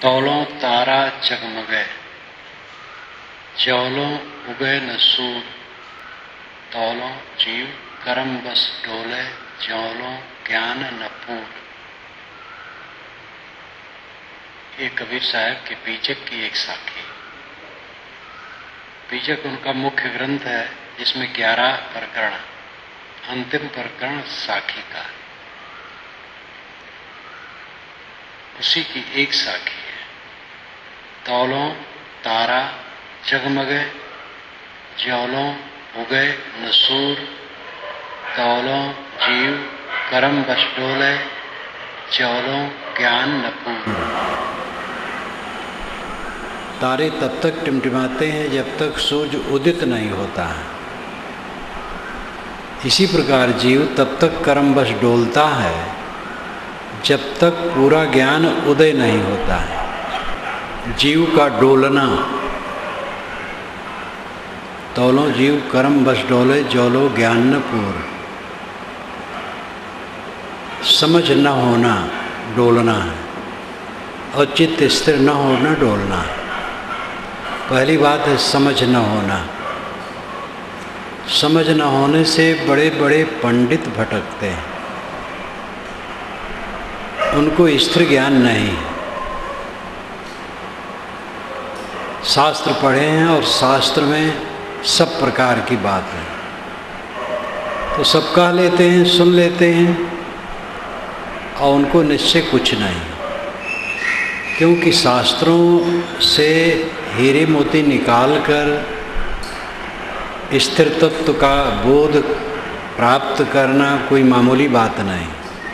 तौलों तारा जगमगे, ज्योलों उगे न सूर। तौलों जीव करम बस डोले, ज्योलों ज्ञान न पूर। ये कबीर साहब के बीजक की एक साखी। बीजक उनका मुख्य ग्रंथ है जिसमें 11 प्रकरण, अंतिम प्रकरण साखी का, उसी की एक साखी है। तौलों तारा जगमगे, ज्योलों उगे न सूर। तौलों जीव करम बस डोले, ज्योलों ज्ञान न पूर। तारे तब तक टिमटिमाते हैं जब तक सूरज उदित नहीं होता है। इसी प्रकार जीव तब तक कर्म बस डोलता है जब तक पूरा ज्ञान उदय नहीं होता है। जीव का डोलना, तौलों जीव कर्म बस डोले, ज्योलो ज्ञान न पूर। समझ न होना डोलना है, और चित्त स्थिर न होना डोलना है। पहली बात है समझ न होना। समझ न होने से बड़े बड़े पंडित भटकते हैं, उनको स्थिर ज्ञान नहीं। शास्त्र पढ़े हैं और शास्त्र में सब प्रकार की बात है, तो सब कह लेते हैं, सुन लेते हैं, और उनको निश्चय कुछ नहीं। क्योंकि शास्त्रों से हीरे मोती निकाल कर स्थिर तत्व का बोध प्राप्त करना कोई मामूली बात नहीं।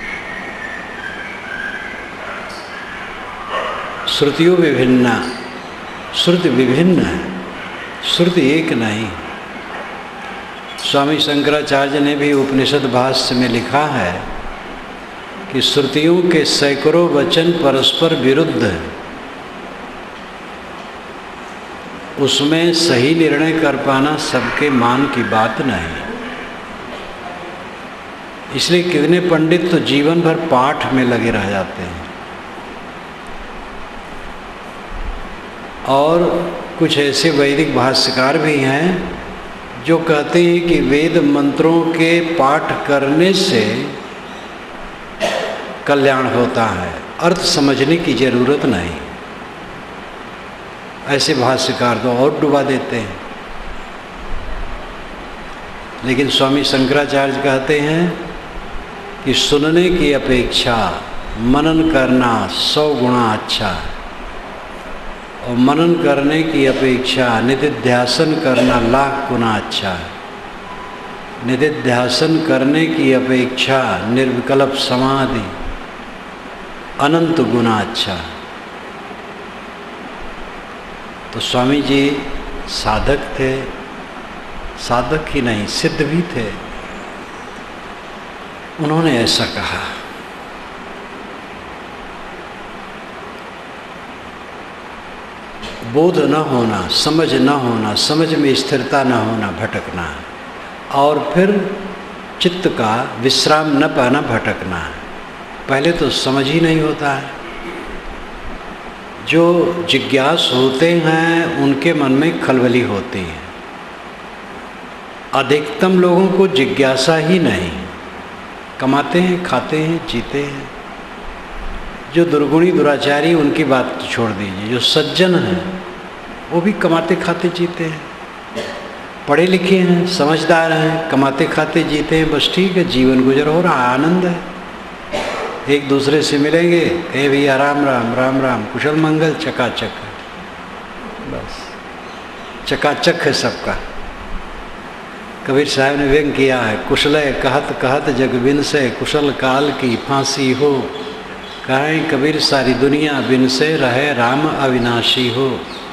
श्रुतियों विभिन्ना, श्रुति विभिन्न है, श्रुति एक नहीं। स्वामी शंकराचार्य ने भी उपनिषद भाष्य में लिखा है कि श्रुतियों के सैकड़ों वचन परस्पर विरुद्ध हैं, उसमें सही निर्णय कर पाना सबके मान की बात नहीं। इसलिए कितने पंडित तो जीवन भर पाठ में लगे रह जाते हैं, और कुछ ऐसे वैदिक भाष्यकार भी हैं जो कहते हैं कि वेद मंत्रों के पाठ करने से कल्याण होता है, अर्थ समझने की जरूरत नहीं। ऐसे भाष्यकार तो और डुबा देते हैं। लेकिन स्वामी शंकराचार्य कहते हैं कि सुनने की अपेक्षा मनन करना 100 गुना अच्छा है, और मनन करने की अपेक्षा निधिध्यासन करना 1,00,000 गुना अच्छा है। निधिध्यासन करने की अपेक्षा निर्विकल्प समाधि अनंत गुना अच्छा है। तो स्वामी जी साधक थे, साधक ही नहीं सिद्ध भी थे। उन्होंने ऐसा कहा। बोध न होना, समझ न होना, समझ में स्थिरता न होना, भटकना है। और फिर चित्त का विश्राम न पाना, भटकना है। पहले तो समझ ही नहीं होता है। जो जिज्ञास होते हैं उनके मन में खलबली होती है। अधिकतम लोगों को जिज्ञासा ही नहीं, कमाते हैं, खाते हैं, जीते हैं। जो दुर्गुणी दुराचारी उनकी बात छोड़ दीजिए, जो सज्जन हैं वो भी कमाते खाते जीते हैं, पढ़े लिखे हैं, समझदार हैं, कमाते खाते जीते हैं। बस ठीक है, जीवन गुजर हो रहा, आनंद है। एक दूसरे से मिलेंगे, कहे भैया राम राम, राम राम, कुशल मंगल, चकाचक है, बस चकाचक है सबका। कबीर साहब ने व्यंग किया है, कुशलय कहत कहत जग बिन से, कुशल काल की फांसी हो। कहें कबीर सारी दुनिया बिन से, रहे राम अविनाशी हो।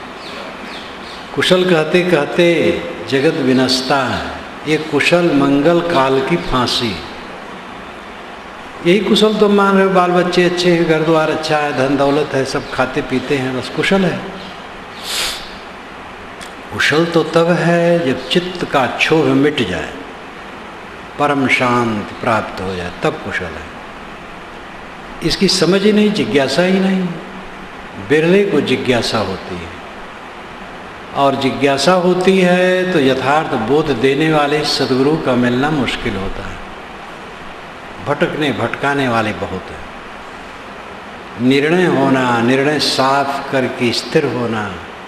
कुशल कहते कहते जगत विनसता है, ये कुशल मंगल काल की फांसी। यही कुशल तुम मान रहे हो, बाल बच्चे अच्छे हैं, घर द्वार अच्छा है, धन दौलत है, सब खाते पीते हैं, बस कुशल है। कुशल तो तब है जब चित्त का क्षोभ मिट जाए, परम शांति प्राप्त हो जाए, तब कुशल है। इसकी समझ ही नहीं, जिज्ञासा ही नहीं, बिरले को जिज्ञासा होती है, और जिज्ञासा होती है तो यथार्थ बोध देने वाले सद्गुरु का मिलना मुश्किल होता है। भटकने भटकाने वाले बहुत हैं। निर्णय होना, निर्णय साफ करके स्थिर होना।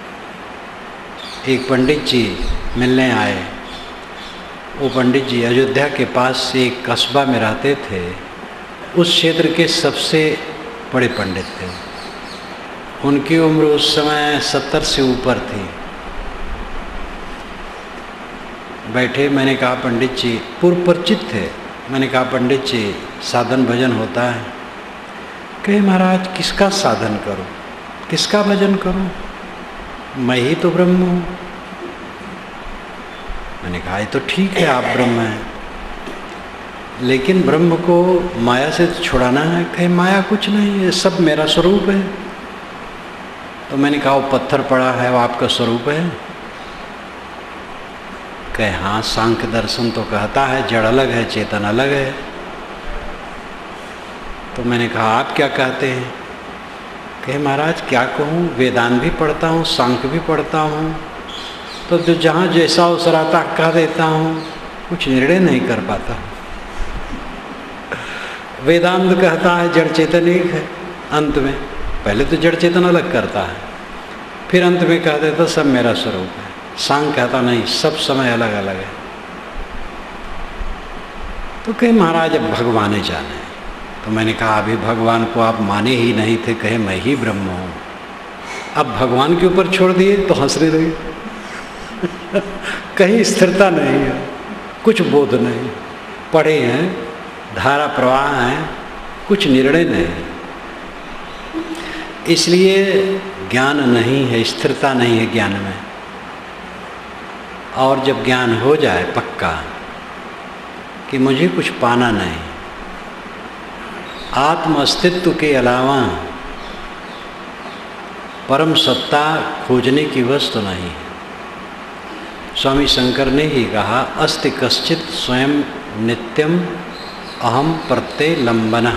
एक पंडित जी मिलने आए। वो पंडित जी अयोध्या के पास एक कस्बा में रहते थे। उस क्षेत्र के सबसे बड़े पंडित थे। उनकी उम्र उस समय 70 से ऊपर थी। बैठे, मैंने कहा पंडित जी, पूर्व परिचित थे। मैंने कहा पंडित जी साधन भजन होता है? कहे महाराज किसका साधन करूं, किसका भजन करूं, मैं ही तो ब्रह्म हूं। मैंने कहा ये तो ठीक है आप ब्रह्म हैं, लेकिन ब्रह्म को माया से छुड़ाना है। कहे माया कुछ नहीं, ये सब मेरा स्वरूप है। तो मैंने कहा वो पत्थर पड़ा है वो आपका स्वरूप है? कहे हाँ, सांख्य दर्शन तो कहता है जड़ अलग है चेतन अलग है। तो मैंने कहा आप क्या कहते हैं? कहे महाराज क्या कहूँ, वेदांत भी पढ़ता हूँ, सांख्य भी पढ़ता हूँ, तो जो जहाँ जैसा अवसर आता कह देता हूँ, कुछ निर्णय नहीं कर पाता। वेदांत कहता है जड़ चेतन एक है, अंत में पहले तो जड़ चेतन अलग करता है, फिर अंत में कह देता सब मेरा स्वरूप है। सांख्य कहता नहीं, सब समय अलग अलग है। तो कहे महाराज अब भगवान ही जाने। तो मैंने कहा अभी भगवान को आप माने ही नहीं थे। कहे मैं ही ब्रह्म हूँ। अब भगवान के ऊपर छोड़ दिए तो हंसने लगे। कहीं स्थिरता नहीं है, कुछ बोध नहीं, पढ़े हैं, धारा प्रवाह है, कुछ निर्णय नहीं। इसलिए ज्ञान नहीं है, स्थिरता नहीं है ज्ञान में। और जब ज्ञान हो जाए पक्का कि मुझे कुछ पाना नहीं, आत्म अस्तित्व के अलावा परम सत्ता खोजने की वस्तु नहीं है। स्वामी शंकर ने ही कहा अस्ति कश्चित स्वयं नित्यम अहम प्रत्यय लंबना।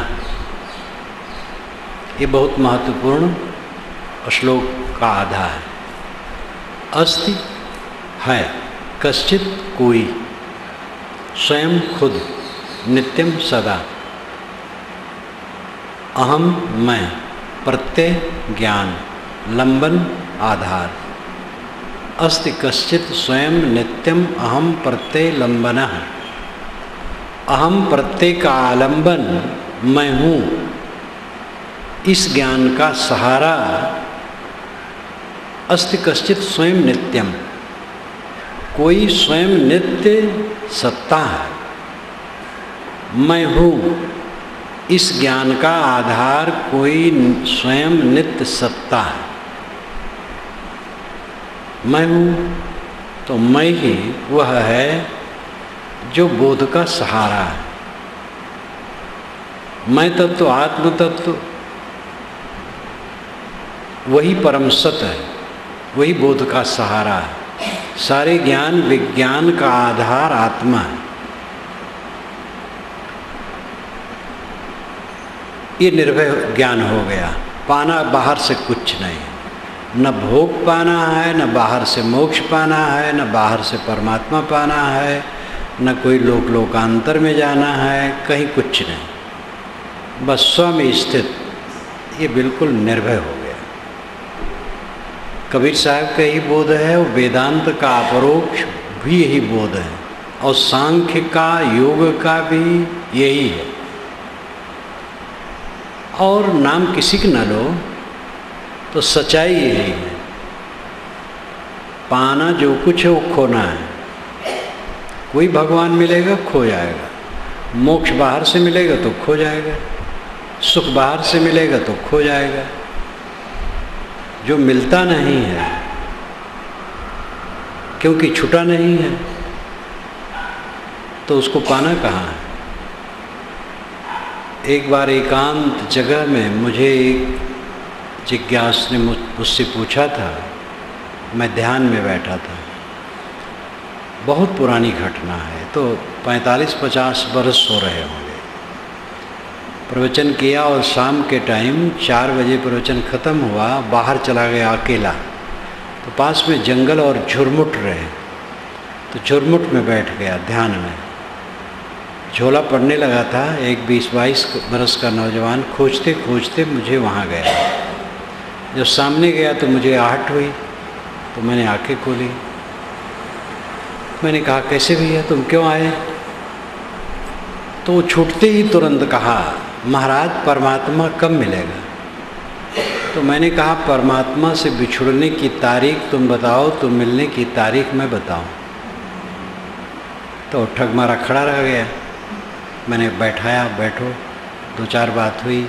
ये बहुत महत्वपूर्ण श्लोक का आधार है। अस्ति है कश्चित कोई, स्वयं खुद, नित्यम सदा, अहम मैं, प्रत्यय ज्ञान, लंबन आधार। अस्ति कश्चित स्वयं नित्यम अहम प्रत्यय लंबनः। अहम प्रत्यय का आलंबन मैं हूँ, इस ज्ञान का सहारा। अस्ति कश्चित स्वयं नित्यम, कोई स्वयं नित्य सत्ता है, मैं हूँ, इस ज्ञान का आधार कोई स्वयं नित्य सत्ता है। मैं हूँ तो मैं ही वह है जो बोध का सहारा है। मैं तत्व, आत्म तत्व वही परम सत्य है, वही बोध का सहारा है। सारे ज्ञान विज्ञान का आधार आत्मा है। ये निर्भय ज्ञान हो गया। पाना बाहर से कुछ नहीं, न भोग पाना है, न बाहर से मोक्ष पाना है, न बाहर से परमात्मा पाना है, न कोई लोकांतर में जाना है, कहीं कुछ नहीं, बस स्व में स्थित। ये बिल्कुल निर्भय हो गया। कबीर साहब का यही बोध है, वो वेदांत का अपरोक्ष भी यही बोध है, और सांख्य का, योग का भी यही है। और नाम किसी का न लो तो सच्चाई यही है। पाना जो कुछ है वो खोना है। कोई भगवान मिलेगा खो जाएगा, मोक्ष बाहर से मिलेगा तो खो जाएगा, सुख बाहर से मिलेगा तो खो जाएगा। जो मिलता नहीं है क्योंकि छुटा नहीं है, तो उसको पाना कहाँ है। एक बार एकांत जगह में मुझे एक जिज्ञास ने मुझसे पूछा था, मैं ध्यान में बैठा था, बहुत पुरानी घटना है, तो 45-50 बरस हो रहे होंगे। प्रवचन किया और शाम के टाइम 4 बजे प्रवचन ख़त्म हुआ, बाहर चला गया अकेला। तो पास में जंगल और झुरमुट रहे, तो झुरमुट में बैठ गया ध्यान में। झोला पड़ने लगा था। एक 20-22 बरस का नौजवान खोजते खोजते मुझे वहाँ गया। जब सामने गया तो मुझे आहट हुई, तो मैंने आंखें खोली। मैंने कहा, कैसे भैया तुम क्यों आए? तो छूटते ही तुरंत कहा, महाराज परमात्मा कब मिलेगा? तो मैंने कहा, परमात्मा से बिछुड़ने की तारीख तुम बताओ, तो मिलने की तारीख मैं बताऊं। तो ठगमारा खड़ा रह गया। मैंने बैठाया, बैठो, 2-4 बात हुई।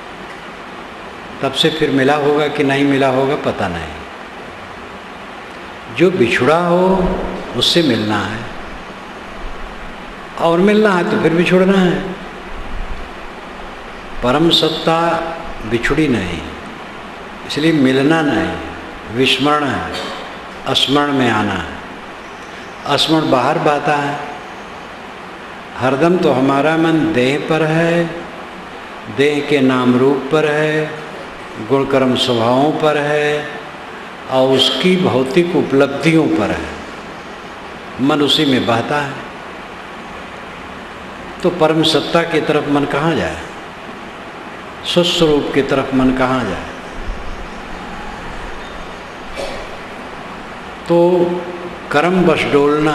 तब से फिर मिला होगा कि नहीं मिला होगा पता नहीं। जो बिछुड़ा हो उससे मिलना है, और मिलना है तो फिर बिछुड़ना है। परम सत्ता बिछुड़ी नहीं, इसलिए मिलना नहीं, विस्मरण है, स्मरण में आना है। स्मरण बाहर बहता है। हरदम तो हमारा मन देह पर है, देह के नाम रूप पर है, गुण कर्म स्वभावों पर है, और उसकी भौतिक उपलब्धियों पर है। मन उसी में बहता है। तो परम सत्ता की तरफ मन कहाँ जाए? स्वस्वरूप की तरफ मन कहाँ जाए? तो कर्म बस डोलना।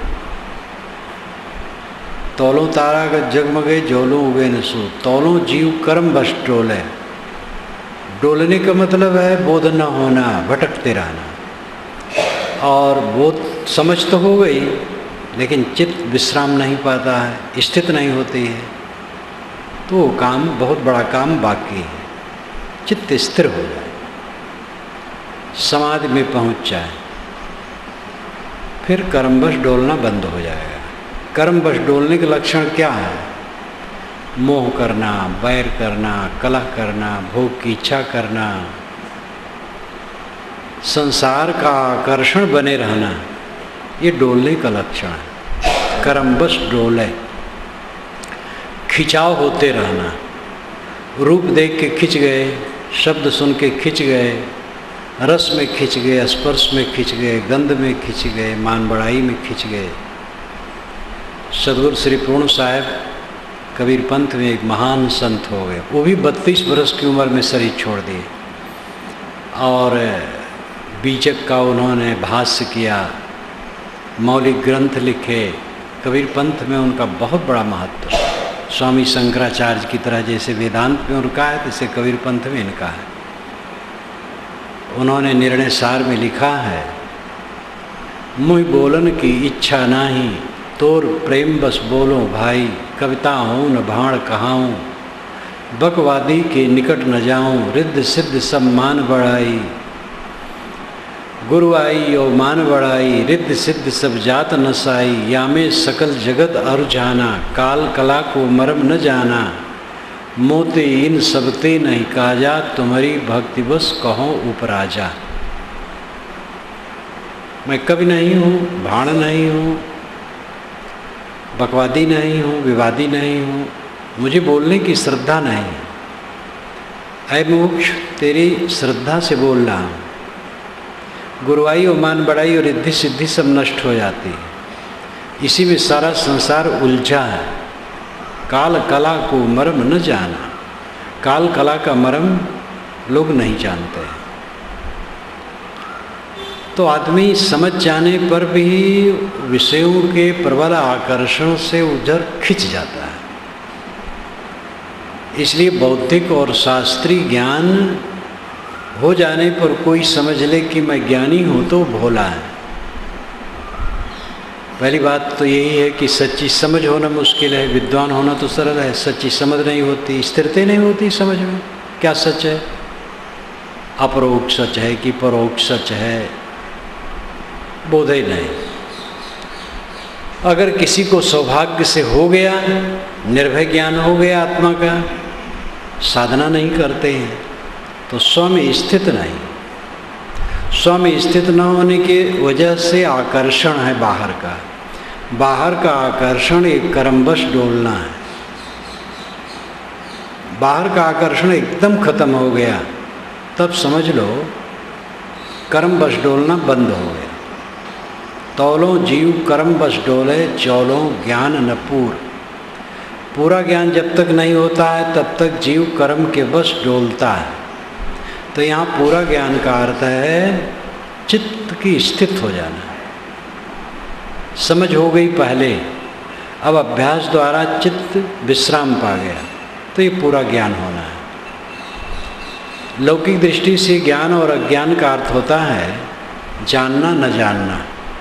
तौलों तारा का जगमगे जोलों उगे न सो, तौलों जीव कर्म बस डोले। डोलने का मतलब है बोध न होना, भटकते रहना। और बोध समझ तो हो गई, लेकिन चित्त विश्राम नहीं पाता है, स्थित नहीं होती है। तो काम, बहुत बड़ा काम बाकी है। चित्त स्थिर हो जाए, समाधि में पहुंच जाए, फिर कर्मवश डोलना बंद हो जाएगा। कर्मवश डोलने के लक्षण क्या है? मोह करना, बैर करना, कलह करना, भोग की इच्छा करना, संसार का आकर्षण बने रहना, ये डोलने का लक्षण है। कर्मवश डोले, खिंचाव होते रहना। रूप देख के खिंच गए, शब्द सुन के खिंच गए, रस में खिंच गए, स्पर्श में खिंच गए, गंध में खिंच गए, मान बढ़ाई में खिंच गए। सदगुरु श्री पूर्ण साहब कबीर पंथ में एक महान संत हो गए। वो भी 32 बरस की उम्र में शरीर छोड़ दिए, और बीजक का उन्होंने भाष्य किया, मौलिक ग्रंथ लिखे। कबीर पंथ में उनका बहुत बड़ा महत्व। स्वामी शंकराचार्य की तरह जैसे वेदांत में उनका है, तैसे कबीर पंथ में इनका है। उन्होंने निर्णय सार में लिखा है, मुँह बोलन की इच्छा नाही, तोर प्रेम बस बोलो भाई, कविता हूँ न भाण कहाऊँ, बकवादी के निकट न जाऊँ, रिद्ध सिद्ध सब मान बढ़ाई, गुरु आई ओ मान बढ़ाई, रिद्ध सिद्ध सब जात नसाई, या में सकल जगत अरु जाना, काल कला को मरम न जाना, मोते इन सबते नहीं काजा, तुम्हारी भक्ति बस कहो उपराजा। मैं कवि नहीं हूँ, भाण नहीं हूँ, बकवादी नहीं हूँ, विवादी नहीं हूँ, मुझे बोलने की श्रद्धा नहीं। ऐ मोक्ष, तेरी श्रद्धा से बोल रहा हूँ। गुरुआई और मान बढ़ाई और रिद्धि सिद्धि सब नष्ट हो जाती है। इसी में सारा संसार उलझा है। काल कला को मर्म न जाना, काल कला का मर्म लोग नहीं जानते। तो आदमी समझ जाने पर भी विषयों के प्रबल आकर्षण से उधर खिंच जाता है। इसलिए बौद्धिक और शास्त्रीय ज्ञान हो जाने पर कोई समझ ले कि मैं ज्ञानी हूँ तो भोला है। पहली बात तो यही है कि सच्ची समझ होना मुश्किल है, विद्वान होना तो सरल है। सच्ची समझ नहीं होती, स्थिरता नहीं होती समझ में। क्या सच है? अपरोक्ष सच है कि परोक्ष सच है, बोध ही नहीं। अगर किसी को सौभाग्य से हो गया, निर्भय ज्ञान हो गया आत्मा का, साधना नहीं करते हैं तो स्वयं स्थित नहीं। स्वयं स्थित न होने की वजह से आकर्षण है बाहर का। बाहर का आकर्षण एक कर्मवश डोलना है। बाहर का आकर्षण एकदम खत्म हो गया, तब समझ लो कर्म बस डोलना बंद हो गया। तौलों जीव कर्म बस डोले, चौलों ज्ञान न पूर। पूरा ज्ञान जब तक नहीं होता है तब तक जीव कर्म के बस डोलता है। तो यहाँ पूरा ज्ञान का अर्थ है चित्त की स्थित हो जाना। समझ हो गई पहले, अब अभ्यास द्वारा चित्त विश्राम पा गया, तो ये पूरा ज्ञान होना है। लौकिक दृष्टि से ज्ञान और अज्ञान का अर्थ होता है जानना न जानना।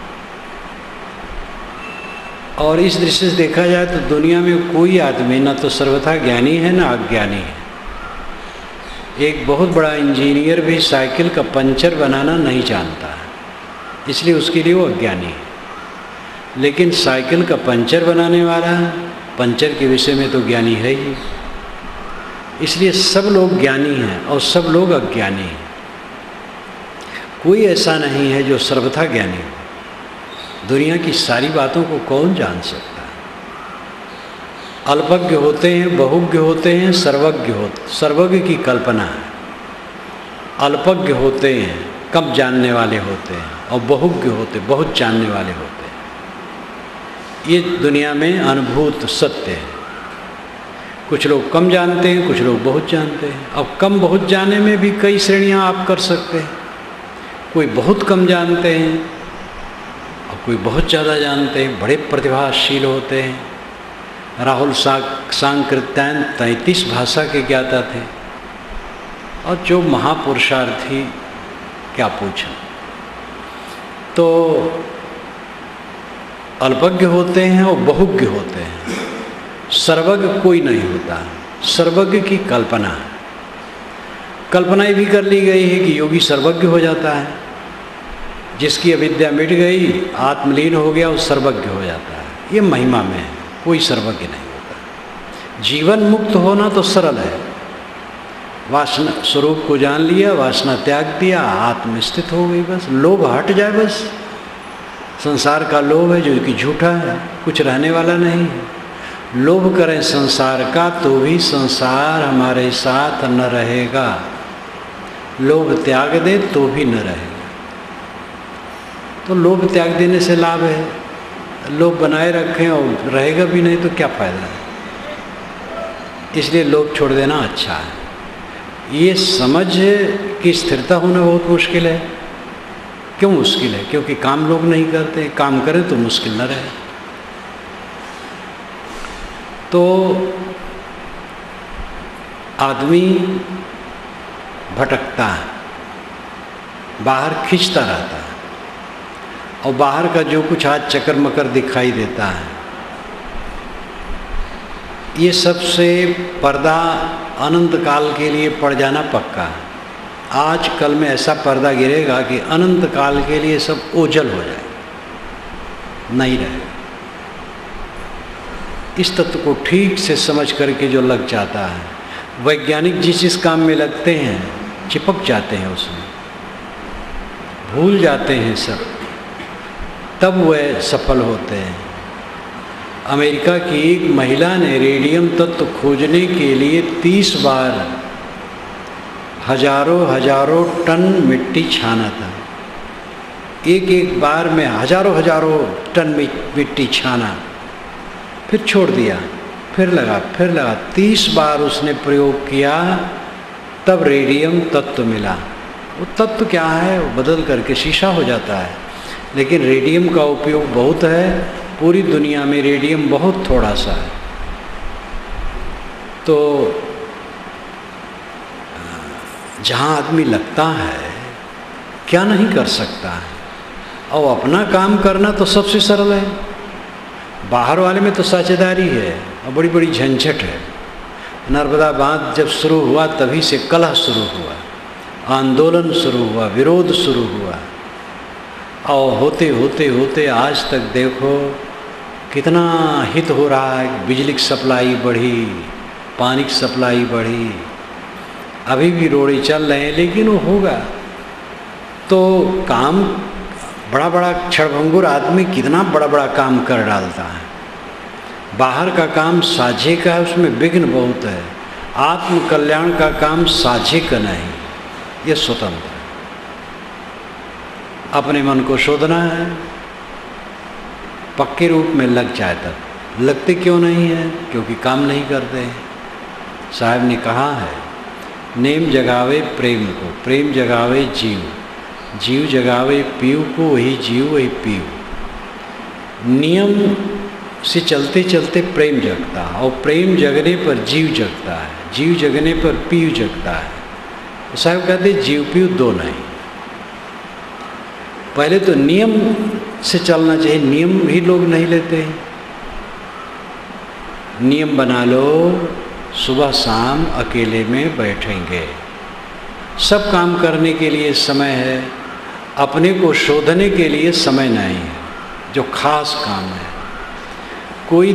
और इस दृष्टि से देखा जाए तो दुनिया में कोई आदमी न तो सर्वथा ज्ञानी है न अज्ञानी है। एक बहुत बड़ा इंजीनियर भी साइकिल का पंचर बनाना नहीं जानता है, इसलिए उसके लिए वो अज्ञानी है। लेकिन साइकिल का पंचर बनाने वाला पंचर के विषय में तो ज्ञानी है ही। इसलिए सब लोग ज्ञानी हैं और सब लोग अज्ञानी हैं। कोई ऐसा नहीं है जो सर्वथा ज्ञानी हो। दुनिया की सारी बातों को कौन जान सकता है? अल्पज्ञ होते हैं, बहुज्ञ होते हैं, सर्वज्ञ की कल्पना है। अल्पज्ञ होते हैं, कम जानने वाले होते हैं, और बहुज्ञ होते, बहुत जानने वाले होते हैं। ये दुनिया में अनुभूत सत्य है। कुछ लोग कम जानते हैं, कुछ लोग बहुत जानते हैं। अब कम बहुत जानने में भी कई श्रेणियां आप कर सकते हैं। कोई बहुत कम जानते हैं और कोई बहुत ज़्यादा जानते हैं, बड़े प्रतिभाशील होते हैं। राहुल सांकृत्यायन 33 भाषा के ज्ञाता थे, और जो महापुरुषार्थी क्या पूछा। तो अल्पज्ञ होते हैं और बहुज्ञ होते हैं। सर्वज्ञ कोई नहीं होता, सर्वज्ञ की कल्पना है। कल्पना भी कर ली गई है कि योगी सर्वज्ञ हो जाता है। जिसकी अविद्या मिट गई, आत्मलीन हो गया, वो सर्वज्ञ हो जाता है। ये महिमा में है, कोई सर्वज्ञ नहीं होता। जीवन मुक्त होना तो सरल है। वासना स्वरूप को जान लिया, वासना त्याग दिया, आत्म स्थित हो गई, बस लोभ हट जाए। बस संसार का लोभ है जो कि झूठा है, कुछ रहने वाला नहीं है। लोभ करें संसार का तो भी संसार हमारे साथ न रहेगा। लोभ त्याग दे तो भी न रहेगा। तो लोभ त्याग देने से लाभ है। लोभ बनाए रखें और रहेगा भी नहीं तो क्या फ़ायदा है। इसलिए लोभ छोड़ देना अच्छा है। ये समझ की स्थिरता होना बहुत मुश्किल है। क्यों मुश्किल है? क्योंकि काम लोग नहीं करते। काम करें तो मुश्किल न रहे। तो आदमी भटकता है, बाहर खींचता रहता है, और बाहर का जो कुछ आज चक्कर मकर दिखाई देता है, ये सबसे पर्दा अनंत काल के लिए पड़ जाना पक्का है। आज कल में ऐसा पर्दा गिरेगा कि अनंत काल के लिए सब ओझल हो जाए, नहीं रहेगा। इस तत्व को ठीक से समझ करके जो लग जाता है, वैज्ञानिक जिस काम में लगते हैं चिपक जाते हैं, उसमें भूल जाते हैं सब, तब वह सफल होते हैं। अमेरिका की एक महिला ने रेडियम तत्व खोजने के लिए 30 बार हजारों टन मिट्टी छाना था। एक बार में हजारों टन मिट्टी छाना, फिर छोड़ दिया, फिर लगा 30 बार उसने प्रयोग किया, तब रेडियम तत्व मिला। वो तत्व क्या है? वो बदल करके शीशा हो जाता है। लेकिन रेडियम का उपयोग बहुत है, पूरी दुनिया में रेडियम बहुत थोड़ा सा है। तो जहाँ आदमी लगता है क्या नहीं कर सकता है। और अपना काम करना तो सबसे सरल है। बाहर वाले में तो साझेदारी है और बड़ी बड़ी झंझट है। नर्मदा बांध जब शुरू हुआ तभी से कलह शुरू हुआ, आंदोलन शुरू हुआ, विरोध शुरू हुआ, और होते होते आज तक देखो कितना हित हो रहा है। बिजली की सप्लाई बढ़ी, पानी की सप्लाई बढ़ी, अभी भी रोड़े चल रहे हैं, लेकिन वो होगा। तो काम बड़ा क्षणभंगुर आदमी कितना बड़ा काम कर डालता है। बाहर का काम साझे का है, उसमें विघ्न बहुत है। आत्म कल्याण का काम साझे का नहीं, ये स्वतंत्र है। अपने मन को शोधना है, पक्के रूप में लग जाए तब। लगते क्यों नहीं है? क्योंकि काम नहीं करते। साहब ने कहा है, नेम जगावे प्रेम को, प्रेम जगावे जीव, जीव जगावे पीव को, वही जीव वही पीव। नियम से चलते चलते प्रेम जगता है, और प्रेम जगने पर जीव जगता है, जीव जगने पर पीव जगता है। साहब कहते जीव पीव दो नहीं। पहले तो नियम से चलना चाहिए, नियम भी लोग नहीं लेते। नियम बना लो, सुबह शाम अकेले में बैठेंगे, सब काम करने के लिए समय है, अपने को शोधने के लिए समय नहीं है, जो खास काम है। कोई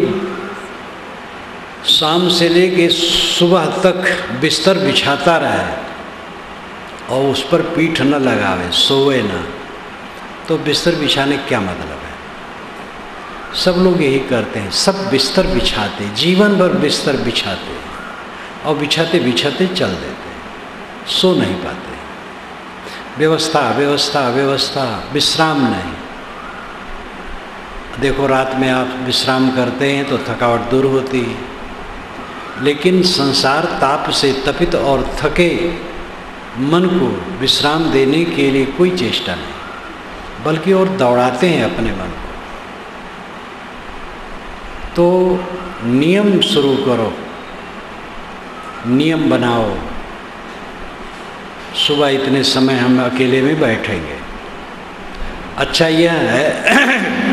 शाम से लेके सुबह तक बिस्तर बिछाता रहे और उस पर पीठ न लगावे, सोए ना, तो बिस्तर बिछाने क्या मतलब है? सब लोग यही करते हैं, सब बिस्तर बिछाते, जीवन भर बिस्तर बिछाते और बिछाते बिछाते चल देते, सो नहीं पाते। व्यवस्था व्यवस्था व्यवस्था, विश्राम नहीं। देखो रात में आप विश्राम करते हैं तो थकावट दूर होती है, लेकिन संसार ताप से तपित और थके मन को विश्राम देने के लिए कोई चेष्टा नहीं, बल्कि और दौड़ाते हैं अपने मन को। तो नियम शुरू करो, नियम बनाओ, सुबह इतने समय हम अकेले में बैठेंगे। अच्छा यह है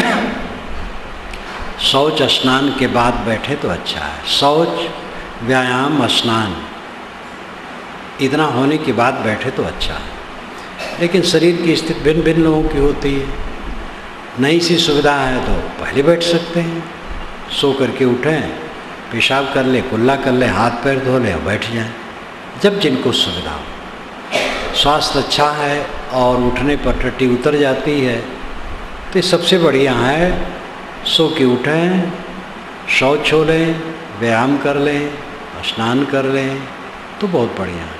शौच स्नान के बाद बैठे तो अच्छा है। शौच व्यायाम स्नान इतना होने के बाद बैठे तो अच्छा है, लेकिन शरीर की स्थिति भिन्न भिन्न लोगों की होती है। नई सी सुविधा है तो पहले बैठ सकते हैं, सो करके उठें, पेशाब कर ले, कुल्ला कर ले, हाथ पैर धो ले, बैठ जाएं, जब जिनको सुविधा हो। स्वास्थ्य अच्छा है और उठने पर टट्टी उतर जाती है तो सबसे बढ़िया है सो के उठें, शौच हो लें, व्यायाम कर लें, स्नान कर लें, तो बहुत बढ़िया है।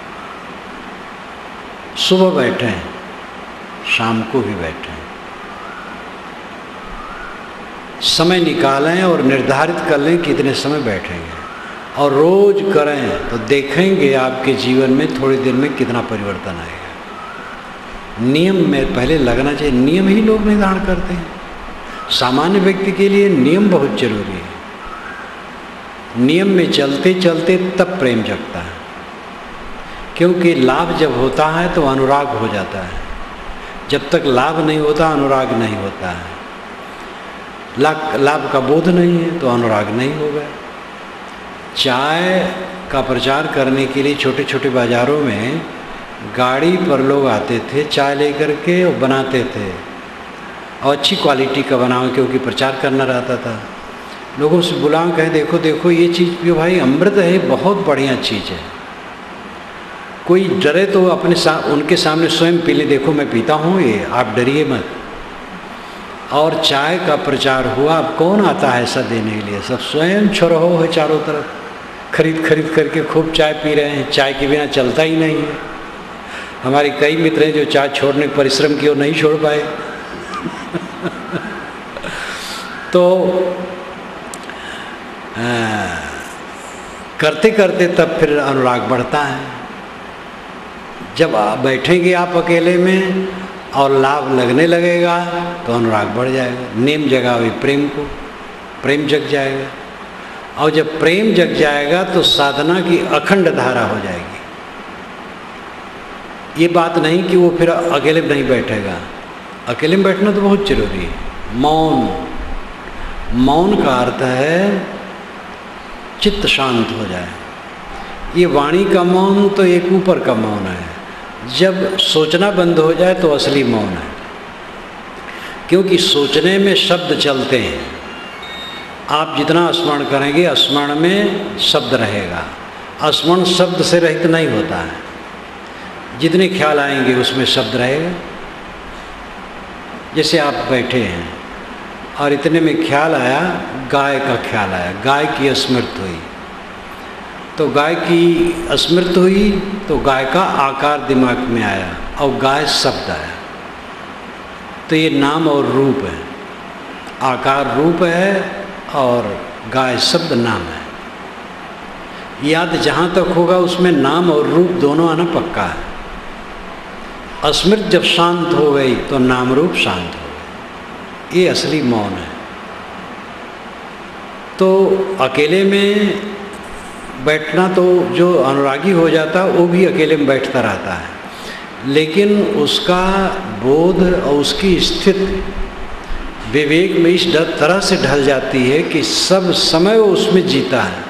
सुबह बैठें, शाम को भी बैठें, समय निकालें और निर्धारित कर लें कितने समय बैठेंगे, और रोज करें तो देखेंगे आपके जीवन में थोड़ी देर में कितना परिवर्तन आएगा। नियम में पहले लगना चाहिए, नियम ही लोग निर्धारण करते हैं। सामान्य व्यक्ति के लिए नियम बहुत जरूरी है। नियम में चलते चलते तब प्रेम जगता है, क्योंकि लाभ जब होता है तो अनुराग हो जाता है, जब तक लाभ नहीं होता अनुराग नहीं होता है। लाभ का बोध नहीं है तो अनुराग नहीं होगा। चाय का प्रचार करने के लिए छोटे छोटे बाज़ारों में गाड़ी पर लोग आते थे, चाय लेकर के और बनाते थे, और अच्छी क्वालिटी का बनाओ, क्योंकि प्रचार करना रहता था। लोगों से बुलाओ, कहे देखो देखो ये चीज़ पियो भाई, अमृत है, बहुत बढ़िया चीज़ है। कोई डरे तो अपने उनके सामने स्वयं पी ले, देखो मैं पीता हूँ ये, आप डरिए मत। और चाय का प्रचार हुआ, अब कौन आता है ऐसा देने के लिए? सब स्वयं छोरहो है, चारों तरफ खरीद खरीद करके खूब चाय पी रहे हैं। चाय के बिना चलता ही नहीं है। हमारे कई मित्र हैं जो चाय छोड़ने का परिश्रम किए और नहीं छोड़ पाए। तो करते करते तब फिर अनुराग बढ़ता है। जब आप बैठेंगे आप अकेले में और लाभ लगने लगेगा तो अनुराग बढ़ जाएगा। नेम जगावे प्रेम को, प्रेम जग जाएगा, और जब प्रेम जग जाएगा तो साधना की अखंड धारा हो जाएगी। ये बात नहीं कि वो फिर अकेले में नहीं बैठेगा। अकेले में बैठना तो बहुत जरूरी है। मौन, मौन का अर्थ है चित्त शांत हो जाए। ये वाणी का मौन तो एक ऊपर का मौन है। जब सोचना बंद हो जाए तो असली मौन है, क्योंकि सोचने में शब्द चलते हैं। आप जितना स्मरण करेंगे स्मरण में शब्द रहेगा। स्मरण शब्द से रहित नहीं होता है। जितने ख्याल आएंगे उसमें शब्द रहेगा। जैसे आप बैठे हैं और इतने में ख्याल आया, गाय का ख्याल आया, गाय की स्मृति हुई, तो गाय की स्मृति हुई तो गाय का आकार दिमाग में आया और गाय शब्द आया। तो ये नाम और रूप है, आकार रूप है और गाय शब्द नाम है। याद जहाँ तक होगा उसमें नाम और रूप दोनों आना पक्का है। स्मृति जब शांत हो गई तो नाम रूप शांत हो गए, ये असली मौन है। तो अकेले में बैठना तो जो अनुरागी हो जाता है वो भी अकेले में बैठता रहता है, लेकिन उसका बोध और उसकी स्थिति विवेक में इस तरह से ढल जाती है कि सब समय वो उसमें जीता है।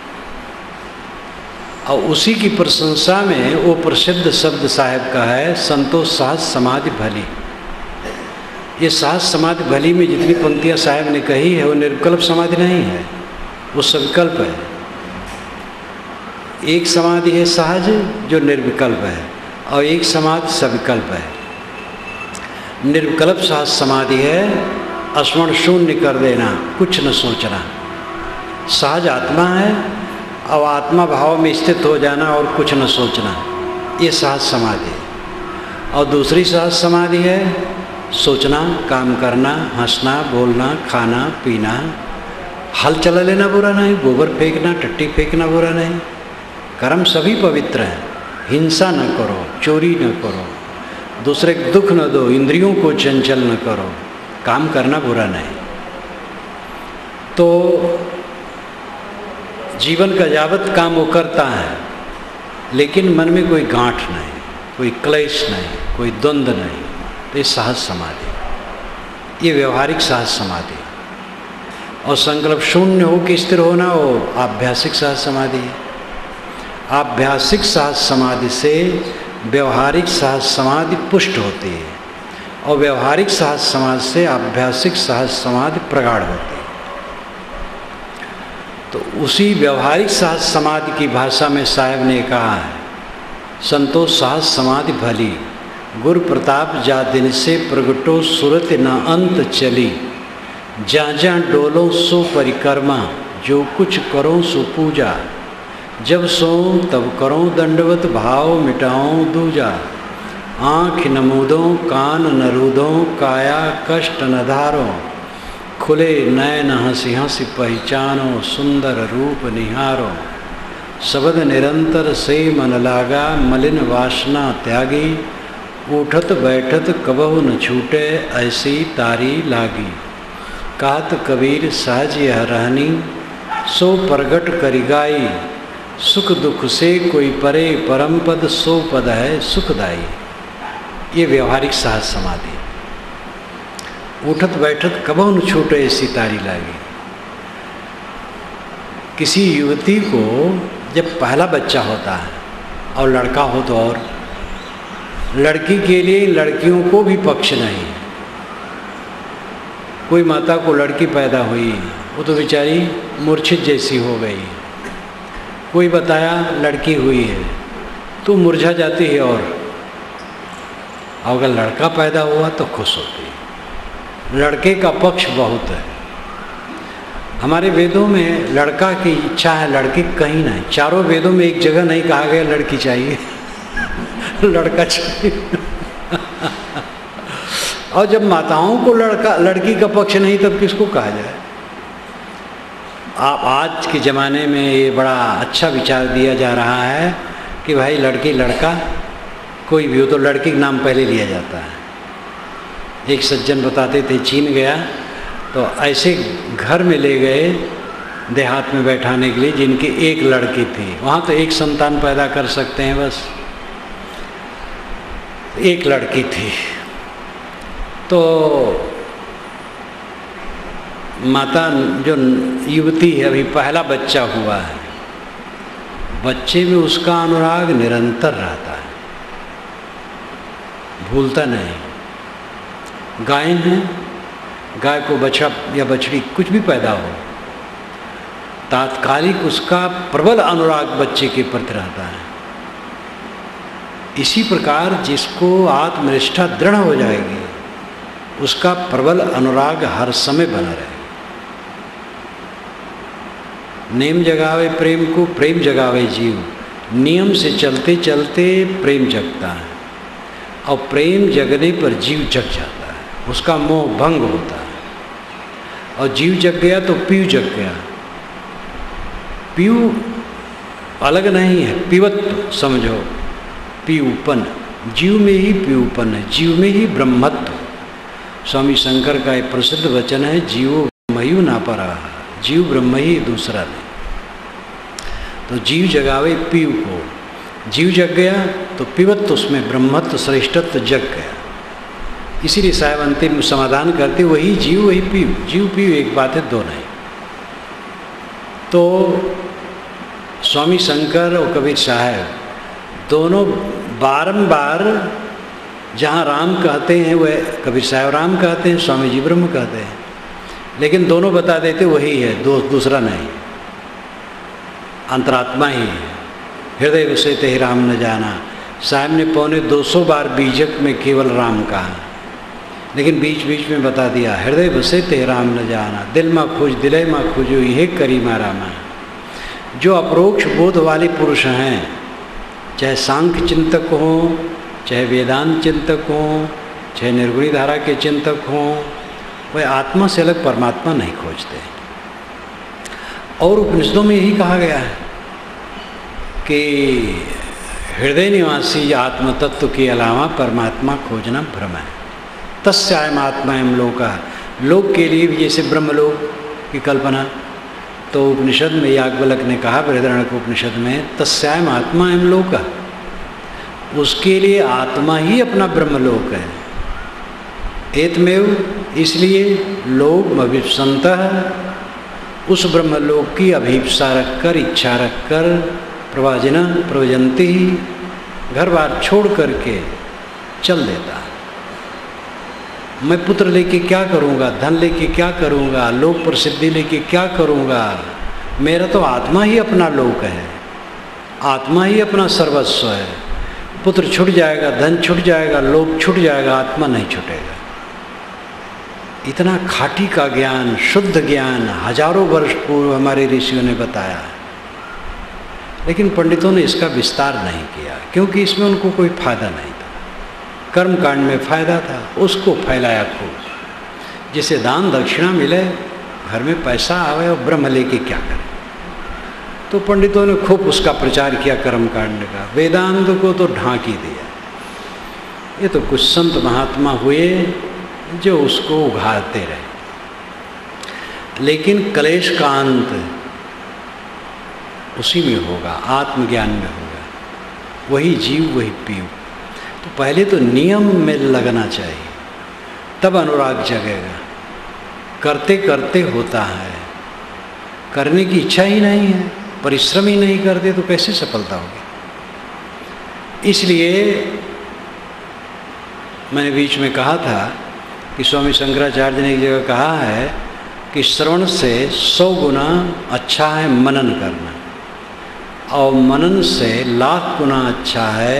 और उसी की प्रशंसा में वो प्रसिद्ध शब्द साहब का है, संतोष सहज समाधि भली। ये सहज समाधि भली में जितनी पंक्तियाँ साहब ने कही है वो निर्विकल्प समाधि नहीं है, वो सविकल्प है। एक समाधि है सहज जो निर्विकल्प है और एक समाधि सविकल्प है। निर्विकल्प सहज समाधि है स्मरण शून्य कर देना, कुछ न सोचना। सहज आत्मा है और आत्मा भाव में स्थित हो जाना और कुछ न सोचना, ये सहज समाधि है। और दूसरी सहज समाधि है सोचना, काम करना, हंसना, बोलना, खाना पीना, हल चला लेना बुरा नहीं, गोबर फेंकना, टट्टी फेंकना बुरा नहीं। कर्म सभी पवित्र हैं। हिंसा न करो, चोरी न करो, दूसरे को दुख न दो, इंद्रियों को चंचल न करो, काम करना बुरा नहीं। तो जीवन का यावत काम वो करता है, लेकिन मन में कोई गांठ नहीं, कोई क्लेश नहीं, कोई द्वंद्व नहीं। तो ये सहज समाधि, ये व्यवहारिक सहज समाधि। और संकल्प शून्य हो के स्थिर होना वो आभ्यासिक सहज समाधि है। आभ्यासिक सहज समाधि से व्यवहारिक सहज समाधि पुष्ट होती है और व्यवहारिक सहज समाधि से आभ्यासिक सहज समाधि प्रगाढ़ होती है। तो उसी व्यवहारिक सहज समाधि की भाषा में साहब ने कहा है, संतोष सहज समाधि भली, गुरु प्रताप जा दिन से प्रगटो सुरत न अंत चली, जहाँ जहाँ डोलो सो परिक्रमा, जो कुछ करो सो पूजा, जब सो तब करो दंडवत भाव मिटाओ दूजा, आँख न मूदो कान न रूदो काया कष्ट न धारो, खुले नयन हंसी हंसी पहचानो सुंदर रूप निहारो, शब्द निरंतर से मन लागा मलिन वासना त्यागी, उठत बैठत कबहु न छूटे ऐसी तारी लागी, कहत कबीर सहज यह रहनी सो प्रगट करी गाई, सुख दुख से कोई परे परम पद सो पद है सुखदाई। ये व्यवहारिक सहज समाधि। उठत बैठत कबहु न छूटे ऐसी तारी लागी। किसी युवती को जब पहला बच्चा होता है और लड़का हो तो और, लड़की के लिए लड़कियों को भी पक्ष नहीं। कोई माता को लड़की पैदा हुई वो तो बेचारी मूर्छित जैसी हो गई, कोई बताया लड़की हुई है तो मुरझा जाती है, और अगर लड़का पैदा हुआ तो खुश होती है। लड़के का पक्ष बहुत है। हमारे वेदों में लड़का की इच्छा है, लड़की कहीं नहीं। चारों वेदों में एक जगह नहीं कहा गया लड़की चाहिए लड़का चाहिए और जब माताओं को लड़की का पक्ष नहीं तब किसको कहा जाए। आप आज के ज़माने में ये बड़ा अच्छा विचार दिया जा रहा है कि भाई लड़की लड़का कोई भी हो तो लड़की का नाम पहले लिया जाता है। एक सज्जन बताते थे चीन गया तो ऐसे घर में ले गए देहात में बैठाने के लिए जिनकी एक लड़की थी। वहाँ तो एक संतान पैदा कर सकते हैं बस, एक लड़की थी। तो माता जो युवती है अभी पहला बच्चा हुआ है, बच्चे में उसका अनुराग निरंतर रहता है, भूलता नहीं। गाय है, गाय को बछड़ा या बछड़ी कुछ भी पैदा हो, तात्कालिक उसका प्रबल अनुराग बच्चे के प्रति रहता है। इसी प्रकार जिसको आत्मनिष्ठा दृढ़ हो जाएगी उसका प्रबल अनुराग हर समय बना रहेगा। नेम जगावे प्रेम को, प्रेम जगावे जीव। नियम से चलते चलते प्रेम जगता है और प्रेम जगने पर जीव जग जाता है, उसका मोह भंग होता है। और जीव जग गया तो पीयू जग गया। पीयू अलग नहीं है, पीवत्व समझो, पीयूपन, जीव में ही पीयूपन है, जीव में ही ब्रह्मत्व। स्वामी शंकर का एक प्रसिद्ध वचन है, जीवो ब्रह्मयु ना परा, जीव ब्रह्म ही दूसरा नहीं। तो जीव जगावे पीयू को, जीव जग गया तो पीवत्व, उसमें ब्रह्मत्व श्रेष्ठत्व जग गया। इसीलिए साहब अंतिम समाधान करते, वही जीव वही पीयू, जीव पीयू एक बात है, दो नहीं। तो स्वामी शंकर और कबीर साहब दोनों बारंबार जहाँ राम कहते हैं वह कबीर साहब राम कहते हैं, स्वामी जी ब्रह्म कहते हैं, लेकिन दोनों बता देते वही है, दूसरा नहीं, अंतरात्मा ही है। हृदय विषय ते राम न जाना, साहब ने 250 बार बीजक में केवल राम कहा, लेकिन बीच बीच में बता दिया हृदय विषय ते राम न जाना, दिल में खोज दिले में खोजो ये करीमा रामा। जो अप्रोक्ष बोध वाले पुरुष हैं, चाहे सांख्य चिंतक हों, चाहे वेदांत चिंतक हों, चाहे निर्गुणी धारा के चिंतक हों, वह आत्मा से अलग परमात्मा नहीं खोजते। और उपनिषदों में यही कहा गया है कि हृदय निवासी आत्म तत्व के अलावा परमात्मा खोजना भ्रम है। तस्यायम आत्मा एवं लोका, लोक के लिए भी जैसे ब्रह्मलोक की कल्पना, तो उपनिषद में याज्ञवल्क्य ने कहा बृहदारण्यक उपनिषद में, तस्यायम आत्मा एवं लोका, उसके लिए आत्मा ही अपना ब्रह्मलोक है। एतमेव, इसलिए लोग अभिप्सन्तः, उस ब्रह्मलोक की अभिप्सा रखकर, इच्छा रखकर, प्रवजंती, घर बार छोड़ करके चल देता है। मैं पुत्र लेके क्या करूँगा, धन लेके क्या करूँगा, लोक प्रसिद्धि लेके क्या करूँगा, मेरा तो आत्मा ही अपना लोक है, आत्मा ही अपना सर्वस्व है। पुत्र छूट जाएगा, धन छूट जाएगा, लोक छूट जाएगा, आत्मा नहीं छूटेगा। इतना खाटी का ज्ञान, शुद्ध ज्ञान हजारों वर्ष पूर्व हमारे ऋषियों ने बताया, लेकिन पंडितों ने इसका विस्तार नहीं किया, क्योंकि इसमें उनको कोई फायदा नहीं था। कर्म कांड में फायदा था, उसको फैलाया खूब। जिसे दान दक्षिणा मिले, घर में पैसा आवे, और ब्रह्म लेके क्या करें, तो पंडितों ने खूब उसका प्रचार किया कर्म कांड का। वेदांत को तो ढांक ही दिया। ये तो कुछ संत महात्मा हुए जो उसको उघाड़ते रहे, लेकिन क्लेश का अंत उसी में होगा, आत्मज्ञान में होगा। वही जीव वही पीयू। तो पहले तो नियम में लगना चाहिए, तब अनुराग जगेगा। करते करते होता है, करने की इच्छा ही नहीं है, परिश्रम ही नहीं करते तो कैसे सफलता होगी। इसलिए मैंने बीच में कहा था कि स्वामी शंकराचार्य ने एक जगह कहा है कि श्रवण से 100 गुना अच्छा है मनन करना, और मनन से 1,00,000 गुना अच्छा है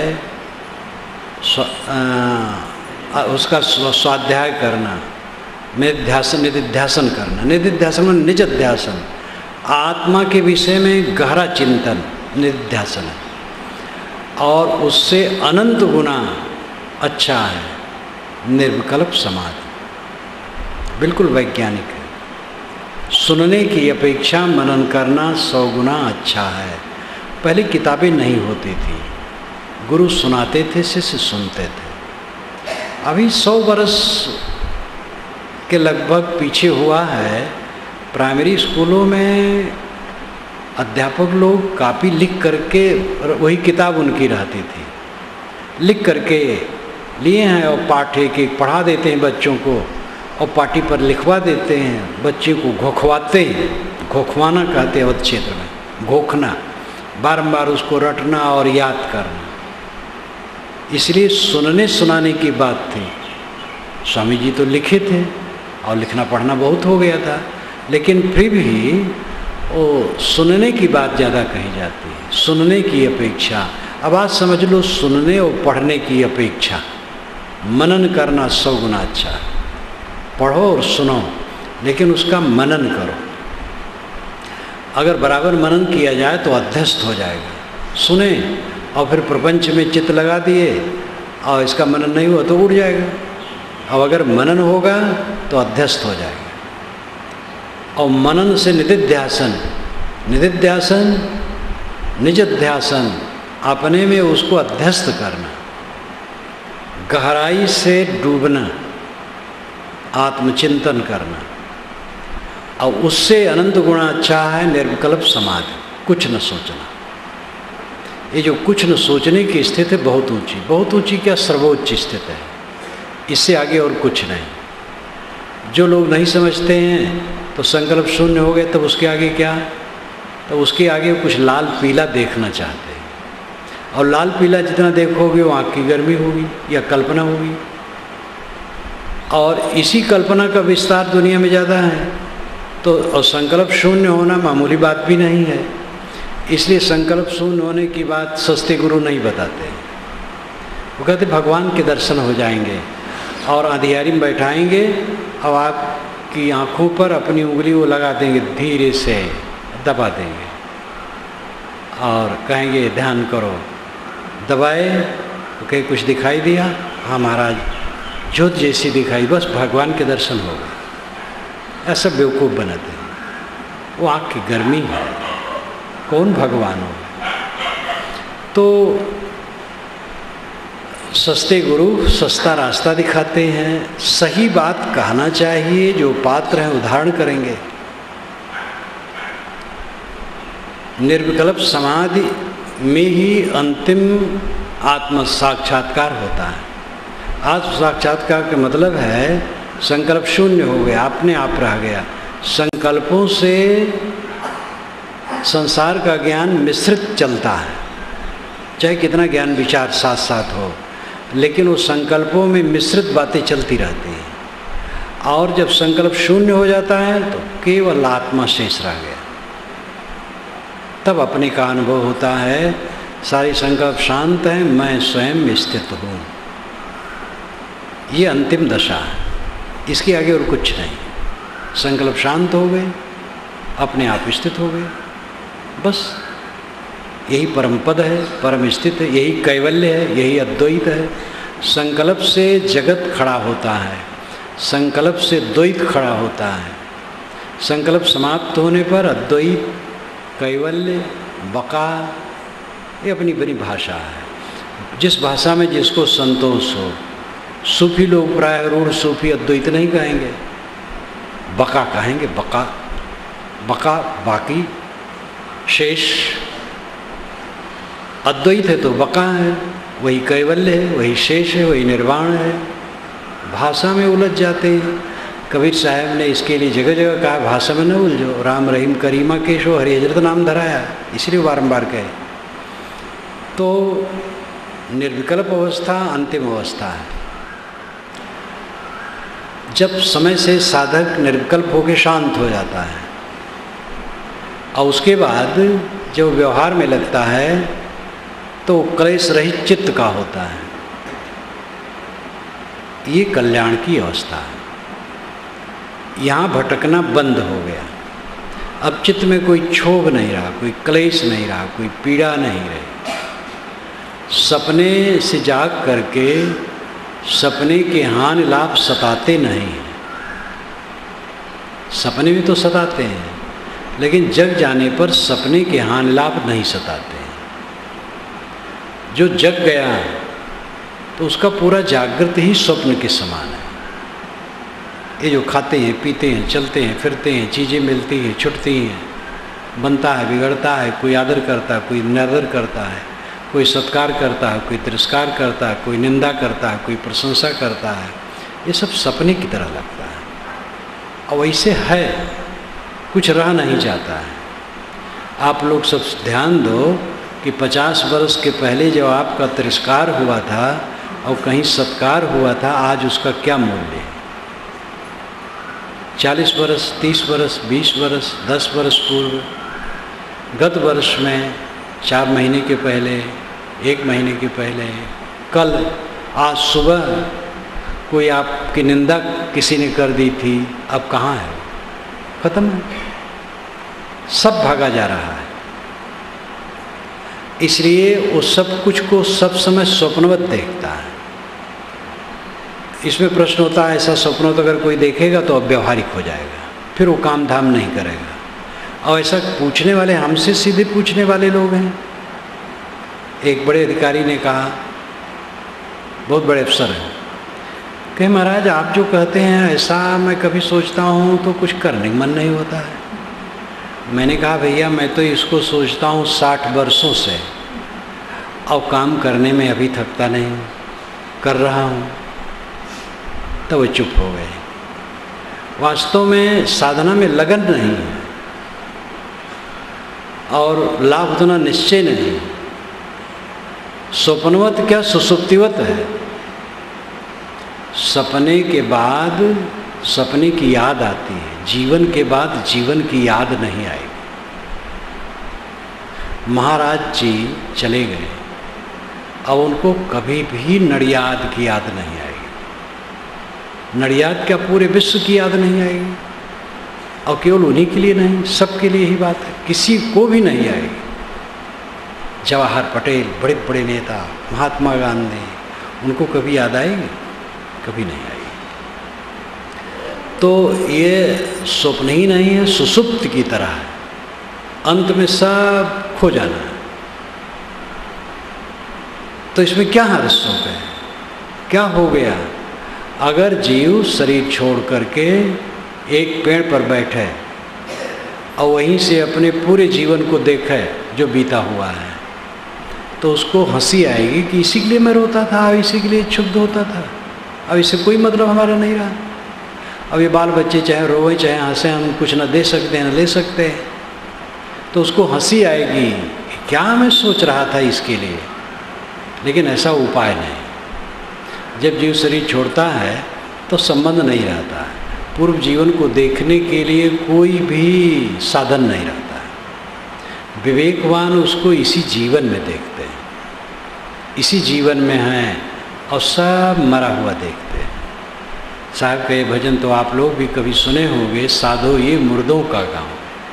उसका स्वाध्याय करना, निधिध्यासन करना। निधिध्यासन में निज अध्यासन, आत्मा के विषय में गहरा चिंतन निधिध्यासन है, और उससे अनंत गुना अच्छा है निर्विकल्प समाधि। बिल्कुल वैज्ञानिक है। सुनने की अपेक्षा मनन करना 100 गुना अच्छा है। पहले किताबें नहीं होती थी, गुरु सुनाते थे, शिष्य सुनते थे। अभी 100 वर्ष के लगभग पीछे हुआ है, प्राइमरी स्कूलों में अध्यापक लोग कापी लिख करके, वही किताब उनकी रहती थी, लिख करके लिए हैं और पाठ एक पढ़ा देते हैं बच्चों को, और पार्टी पर लिखवा देते हैं, बच्चे को घोखवाते हैं। घोखवाना कहते हैं अवध क्षेत्र में, घोखना, बारंबार उसको रटना और याद करना। इसलिए सुनने सुनाने की बात थी। स्वामी जी तो लिखे थे और लिखना पढ़ना बहुत हो गया था, लेकिन फिर भी वो सुनने की बात ज़्यादा कही जाती है, सुनने की अपेक्षा। अब आज समझ लो, सुनने और पढ़ने की अपेक्षा मनन करना 100 गुना अच्छा है। पढ़ो और सुनो, लेकिन उसका मनन करो। अगर बराबर मनन किया जाए तो अध्यस्त हो जाएगा। सुने और फिर प्रपंच में चित्त लगा दिए और इसका मनन नहीं हुआ तो उड़ जाएगा। अब अगर मनन होगा तो अध्यस्त हो जाएगा। और मनन से निधिध्यासन, निधिध्यासन निजध्यासन, अपने में उसको अध्यस्त करना, गहराई से डूबना, आत्मचिंतन करना। और उससे अनंत गुणा अच्छा है निर्विकल्प समाधि, कुछ न सोचना। ये जो कुछ न सोचने की स्थिति है बहुत ऊंची, बहुत ऊंची क्या सर्वोच्च स्थिति है, इससे आगे और कुछ नहीं। जो लोग नहीं समझते हैं तो संकल्प शून्य हो गए, तब उसके आगे क्या, तो उसके आगे कुछ लाल पीला देखना चाहते हैं। और लाल पीला जितना देखोगे वो आँख की गर्मी होगी या कल्पना होगी। और इसी कल्पना का विस्तार दुनिया में ज़्यादा है। तो और संकल्प शून्य होना मामूली बात भी नहीं है। इसलिए संकल्प शून्य होने की बात सस्ते गुरु नहीं बताते। वो कहते भगवान के दर्शन हो जाएंगे और अंधियारी में बैठाएंगे और आपकी आँखों पर अपनी उंगली वो लगा देंगे, धीरे से दबा देंगे और कहेंगे ध्यान करो। दबाए तो कहीं कुछ दिखाई दिया, हाँ महाराज ज्योत जैसी दिखाई, बस भगवान के दर्शन हो गए। ऐसा बेवकूफ़ बनाते हैं। वो आँख की गर्मी है, कौन भगवान हो। तो सस्ते गुरु सस्ता रास्ता दिखाते हैं। सही बात कहना चाहिए, जो पात्र हैं उदाहरण करेंगे। निर्विकल्प समाधि में ही अंतिम आत्म साक्षात्कार होता है। आत्म साक्षात्कार का मतलब है संकल्प शून्य हो गया, अपने आप रह गया। संकल्पों से संसार का ज्ञान मिश्रित चलता है, चाहे कितना ज्ञान विचार साथ साथ हो, लेकिन वो संकल्पों में मिश्रित बातें चलती रहती हैं। और जब संकल्प शून्य हो जाता है तो केवल आत्मा शेष रह गया, तब अपने का अनुभव होता है। सारी संकल्प शांत है, मैं स्वयं स्थित हूँ। ये अंतिम दशा है, इसके आगे और कुछ नहीं। संकल्प शांत हो गए, अपने आप स्थित हो गए, बस यही परम पद है, परम स्थित है, यही कैवल्य है, यही अद्वैत है। संकल्प से जगत खड़ा होता है, संकल्प से द्वैत खड़ा होता है। संकल्प समाप्त होने पर अद्वैत, कैवल्य, बका, ये अपनी बड़ी भाषा है, जिस भाषा में जिसको संतोष हो। सूफी लोग प्राय रूढ़ सूफी अद्वैत नहीं कहेंगे, बका कहेंगे। बका, बका बाकी, शेष। अद्वैत है तो बका है, वही कैवल्य है, वही शेष है, वही निर्वाण है। भाषा में उलझ जाते हैं। कबीर साहब ने इसके लिए जगह जगह कहा भाषा में न उलझो, राम रहीम करीमा केशो हरि हजरत नाम धराया, इसलिए बारंबार कहे। तो निर्विकल्प अवस्था अंतिम अवस्था है। जब समय से साधक निर्विकल्प होकर शांत हो जाता है और उसके बाद जब व्यवहार में लगता है तो क्लेश रहित चित्त का होता है। ये कल्याण की अवस्था है। यहाँ भटकना बंद हो गया। अब चित्त में कोई क्षोभ नहीं रहा, कोई क्लेश नहीं रहा, कोई पीड़ा नहीं रही। सपने से जाग करके सपने के हानि लाभ सताते नहीं हैं। सपने में तो सताते हैं, लेकिन जग जाने पर सपने के हानि लाभ नहीं सताते हैं। जो जग गया तो उसका पूरा जागृत ही स्वप्न के समान है। ये जो खाते हैं, पीते हैं, चलते हैं, फिरते हैं, चीज़ें मिलती हैं, छुटती हैं, बनता है, बिगड़ता है, कोई आदर करता है, कोई निरादर करता है, कोई सत्कार करता है, कोई तिरस्कार करता है, कोई निंदा करता है, कोई प्रशंसा करता है। ये सब सपने की तरह लगता है और वैसे है, कुछ रह नहीं जाता है। आप लोग सब ध्यान दो कि 50 वर्ष के पहले जब आपका तिरस्कार हुआ था और कहीं सत्कार हुआ था, आज उसका क्या मूल्य है। 40 वर्ष, 30 वर्ष, 20 वर्ष, 10 वर्ष पूर्व, गत वर्ष में 4 महीने के पहले, 1 महीने के पहले, कल, आज सुबह कोई आपकी निंदा किसी ने कर दी थी, अब कहाँ है, खत्म है। सब भागा जा रहा है। इसलिए वो सब कुछ को सब समय स्वप्नवत देखता है। इसमें प्रश्न होता है, ऐसा स्वप्नवत अगर कोई देखेगा तो अव्यवहारिक हो जाएगा, फिर वो काम धाम नहीं करेगा। और ऐसा पूछने वाले हमसे सीधे पूछने वाले लोग हैं। एक बड़े अधिकारी ने कहा, बहुत बड़े अफसर हैं, कि महाराज आप जो कहते हैं ऐसा मैं कभी सोचता हूँ तो कुछ करने का मन नहीं होता है। मैंने कहा भैया मैं तो इसको सोचता हूँ 60 वर्षों से, और काम करने में अभी थकता नहीं, कर रहा हूँ। तब वो चुप हो गए। वास्तव में साधना में लगन नहीं है और लाभ उतना निश्चय नहीं। स्वप्नवत क्या सुसुप्तिवत है। सपने के बाद सपने की याद आती है, जीवन के बाद जीवन की याद नहीं आएगी। महाराज जी चले गए, अब उनको कभी भी नडियाद की याद नहीं आएगी। नडियाद क्या पूरे विश्व की याद नहीं आएगी, और केवल उन्हीं के लिए नहीं, सबके लिए ही बात है, किसी को भी नहीं आएगी। जवाहर पटेल, बड़े बड़े नेता, महात्मा गांधी, उनको कभी याद आएगी? कभी नहीं आएगी। तो ये स्वप्न ही नहीं है, सुसुप्त की तरह है, अंत में सब खो जाना है। तो इसमें क्या हर्षों है? क्या हो गया? अगर जीव शरीर छोड़ करके एक पेड़ पर बैठे और वहीं से अपने पूरे जीवन को देखे जो बीता हुआ है, तो उसको हंसी आएगी कि इसी के लिए मैं रोता था, इसी के लिए क्षुब्ध होता था, अब इससे कोई मतलब हमारा नहीं रहा। अब ये बाल बच्चे चाहे रोए चाहे हंसे, हम कुछ न दे सकते हैं न ले सकते हैं, तो उसको हंसी आएगी, क्या मैं सोच रहा था इसके लिए। लेकिन ऐसा उपाय नहीं। जब जीव शरीर छोड़ता है तो संबंध नहीं रहता है, पूर्व जीवन को देखने के लिए कोई भी साधन नहीं रहता है। विवेकवान उसको इसी जीवन में देखते हैं, इसी जीवन में हैं, और सब मरा हुआ देखते हैं। साहब का ये भजन तो आप लोग भी कभी सुने होंगे, साधो ये मुर्दों का गांव।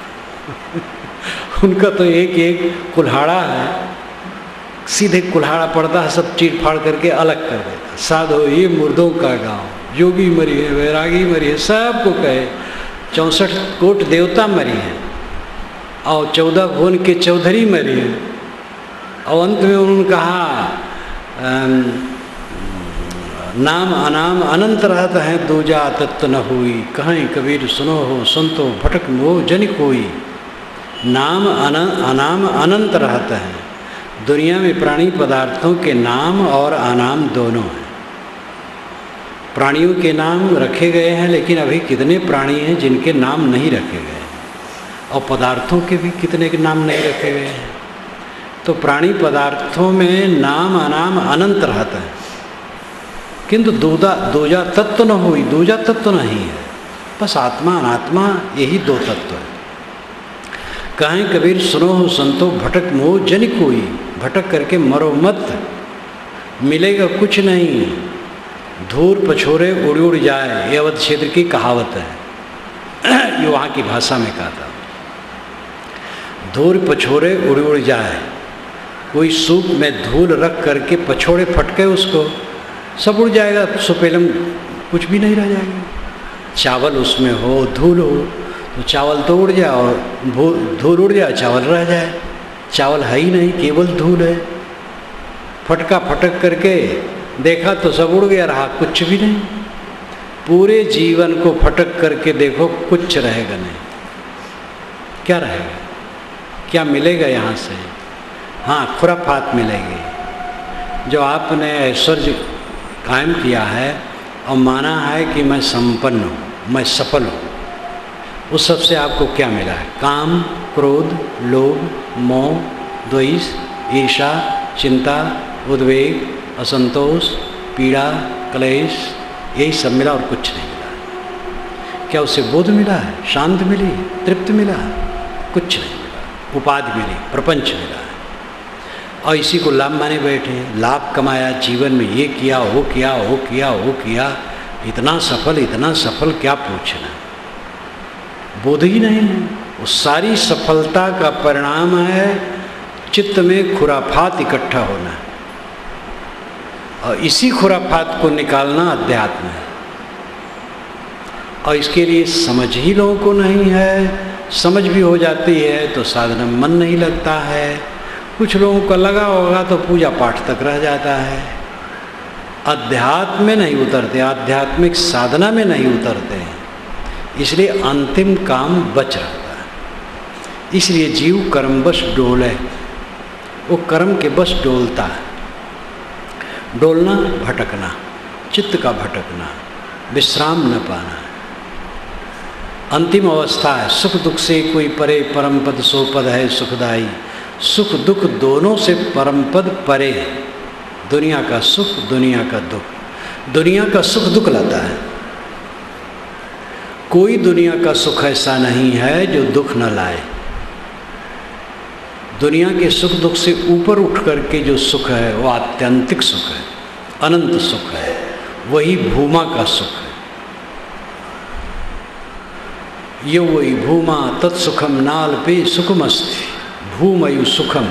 उनका तो एक एक कुल्हाड़ा है, सीधे कुल्हाड़ा पड़ता है, सब चीर फाड़ करके अलग कर देता। साधो ये मुर्दों का गांव, योगी मरी है, वैरागी मरी है, सबको कहे। 64 कोट देवता मरी हैं, और 14 भुवन के चौधरी मरी हैं, और अंत में उन्होंने कहा नाम अनाम अनंत रहता है, दूजा तत्व न हुई, कहीं कबीर सुनो हो संतो भटक मोह जन कोई। नाम अनाम अनंत रहता है। दुनिया में प्राणी पदार्थों के नाम और अनाम दोनों हैं। प्राणियों के नाम रखे गए हैं, लेकिन अभी कितने प्राणी हैं जिनके नाम नहीं रखे गए हैं, और पदार्थों के भी कितने के नाम नहीं रखे गए हैं। तो प्राणी पदार्थों में नाम अनाम अनंत रहता है, किंतु दूजा तत्व न हुई, दूजा तत्व नहीं है, बस आत्मा अनात्मा यही दो तत्व है। कहें कबीर सुनो हो संतो भटक मोह जन कोई, भटक करके मरो मत, मिलेगा कुछ नहीं। धूर पछोरे उड़ उड़ जाए, ये अवध क्षेत्र की कहावत है, ये वहाँ की भाषा में कहा था। धूर पछोरे उड़ उड़ जाए, कोई सूप में धूल रख करके पछोड़े फटके उसको, सब उड़ जाएगा, सुपेलम कुछ भी नहीं रह जाएगा। चावल उसमें हो, धूल हो, तो चावल तो उड़ जाए, और धूल उड़ जाए, चावल रह जाए। चावल है ही नहीं, केवल धूल है। फटका फटक करके देखा तो सब उड़ गया, रहा कुछ भी नहीं। पूरे जीवन को फटक करके देखो, कुछ रहेगा नहीं। क्या रहेगा? क्या मिलेगा यहाँ से? हाँ, खुराफात मिलेगी। जो आपने ऐश्वर्य कायम किया है और माना है कि मैं संपन्न हूँ, मैं सफल हूँ, उस सब से आपको क्या मिला है? काम, क्रोध, लोभ, मोह, द्वेष, ईर्षा, चिंता, उद्वेग, असंतोष, पीड़ा, क्लेश, यही सब मिला और कुछ नहीं मिला। क्या उससे बोध मिला है? शांत मिली, तृप्त मिला? कुछ नहीं मिला। उपाधि मिली, प्रपंच मिला है, और इसी को लाभ माने बैठे हैं। लाभ कमाया, जीवन में ये किया, वो किया, वो किया, वो किया, इतना सफल क्या पूछना। बोध ही नहीं है, वो सारी सफलता का परिणाम है चित्त में खुराफात इकट्ठा होना, और इसी खुराफात को निकालना अध्यात्म है। और इसके लिए समझ ही लोगों को नहीं है, समझ भी हो जाती है तो साधना में मन नहीं लगता है। कुछ लोगों को लगा होगा तो पूजा पाठ तक रह जाता है, अध्यात्म में नहीं उतरते, आध्यात्मिक साधना में नहीं उतरते हैं, इसलिए अंतिम काम बच रहता है। इसलिए जीव कर्मवश डोले, वो कर्म के बस डोलता है। डोलना भटकना, चित्त का भटकना, विश्राम न पाना, अंतिम अवस्था है। सुख दुख से कोई परे, परम पद सो पद है सुखदाई। सुख दुख दोनों से परम पद परे है। दुनिया का सुख, दुनिया का दुख, दुनिया का सुख दुख लाता है। कोई दुनिया का सुख ऐसा नहीं है जो दुख न लाए। दुनिया के सुख दुख से ऊपर उठ करके जो सुख है वो आत्यंतिक सुख है, अनंत सुख है, वही भूमा का सुख है। ये वही भूमा तत्सुखम नाल्पे सुखमस्ति भूमयु सुखम।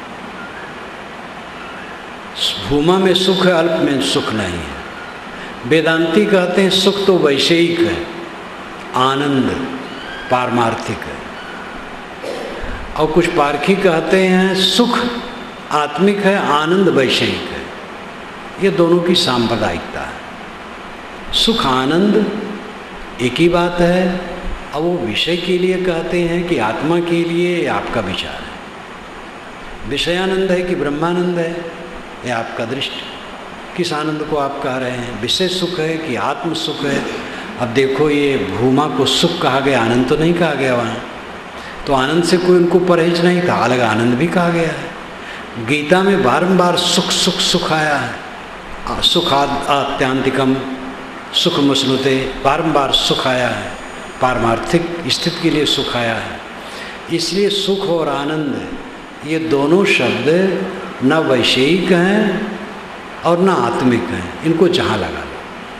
भूमा में सुख है, अल्प में सुख नहीं है। वेदांती कहते हैं सुख तो वैषयिक है, आनंद पारमार्थिक है। और कुछ पारखी कहते हैं सुख आत्मिक है, आनंद वैषयिक है। ये दोनों की सांप्रदायिकता है। सुख आनंद एक ही बात है, और वो विषय के लिए कहते हैं कि आत्मा के लिए आपका विचार है। विषयानंद है कि ब्रह्मानंद है, ये आपका दृष्टि, किस आनंद को आप कह रहे हैं, विषय सुख है कि आत्म सुख है। अब देखो ये भूमा को सुख कहा गया, आनंद तो नहीं कहा गया वहाँ। तो आनंद से कोई उनको परहेज नहीं था, अलग आनंद भी कहा गया है। गीता में बारंबार सुख सुख सुख आया है, सुख आत्यांतिकम सुख मसनुते, बारंबार सुख आया है, पारमार्थिक स्थिति के लिए सुख आया है। इसलिए सुख और आनंद ये दोनों शब्द न वैषयिक हैं और न आत्मिक हैं। इनको जहाँ लगा लो,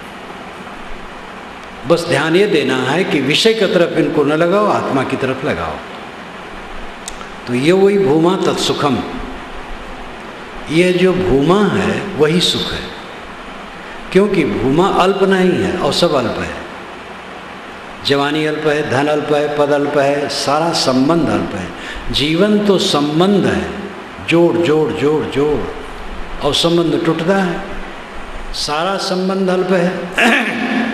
बस ध्यान ये देना है कि विषय की तरफ इनको न लगाओ, आत्मा की तरफ लगाओ। तो ये वही भूमा तत्सुखम, ये जो भूमा है वही सुख है, क्योंकि भूमा अल्प नहीं है और सब अल्प है। जवानी अल्प है, धन अल्प है, पद अल्प है, सारा संबंध अल्प है। जीवन तो संबंध है, जोड़ जोड़ जोड़ जोड़, और संबंध टूटता है। सारा संबंध अल्प है।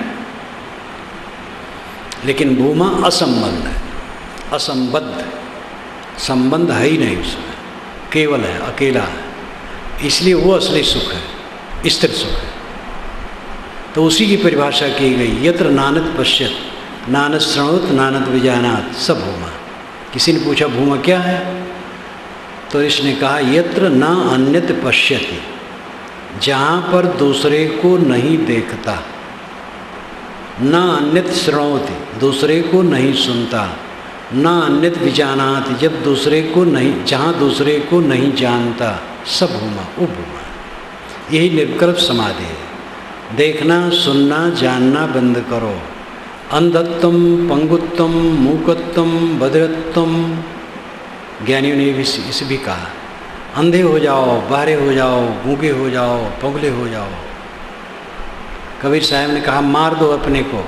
लेकिन भूमा असंबंध है, असंबद्ध, संबंध है ही नहीं उसमें, केवल है, अकेला है। इसलिए वो असली सुख है, स्थिर सुख है। तो उसी की परिभाषा की गई, यत्र नानद पश्यत नानद श्रणोत नानद विजानात स भूमा। किसी ने पूछा भूमा क्या है, तो इसने कहा यत्र न अन्यत पश्यति, जहाँ पर दूसरे को नहीं देखता, न अन्यत श्रणोति, दूसरे को नहीं सुनता, न अन्यत विजानाति, जब दूसरे को नहीं, जहाँ दूसरे को नहीं जानता, सब भूमा, वो भूमा। यही निर्विकल्प समाधि है। देखना सुनना जानना बंद करो। अंधत्वम पंगुत्वम मूकत्वम बधिरत्वम, ज्ञानियों ने इसे भी कहा, अंधे हो जाओ, बहरे हो जाओ, गूंगे हो जाओ, पगले हो जाओ। कबीर साहब ने कहा मार दो अपने को।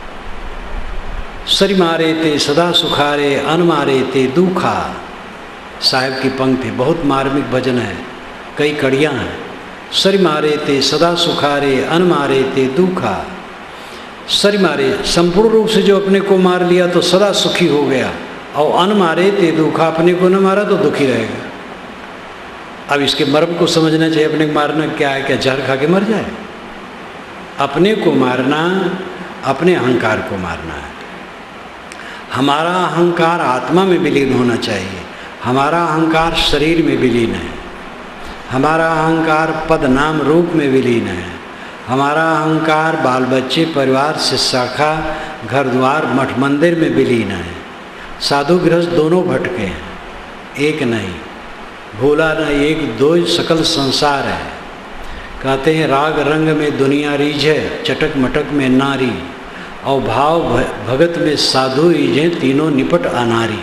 सरी मारे ते सदा सुखारे, अन मारे ते दुखा। साहब की पंक्ति बहुत मार्मिक भजन है, कई कड़ियाँ हैं। सरी मारे ते सदा सुखारे, अन मारे ते दुखा। सरी मारे, संपूर्ण रूप से जो अपने को मार लिया तो सदा सुखी हो गया, और अन मारे ते दुखा, अपने को न मारा तो दुखी रहेगा। अब इसके मर्म को समझना चाहिए। अपने को मारना क्या है? क्या जहर खा के मर जाए? अपने को मारना अपने अहंकार को मारना है। हमारा अहंकार आत्मा में विलीन होना चाहिए। हमारा अहंकार शरीर में विलीन है। हमारा अहंकार पद नाम रूप में विलीन है। हमारा अहंकार बाल बच्चे परिवार से शाखा घर द्वार मठ मंदिर में विलीन है। साधु गृहस्थ दोनों भटके हैं, एक नहीं। भूला न एक दो सकल संसार है। कहते हैं राग रंग में दुनिया रीझ है, चटक मटक में नारी। और भाव भगत में साधु ईजे तीनों निपट अनारी।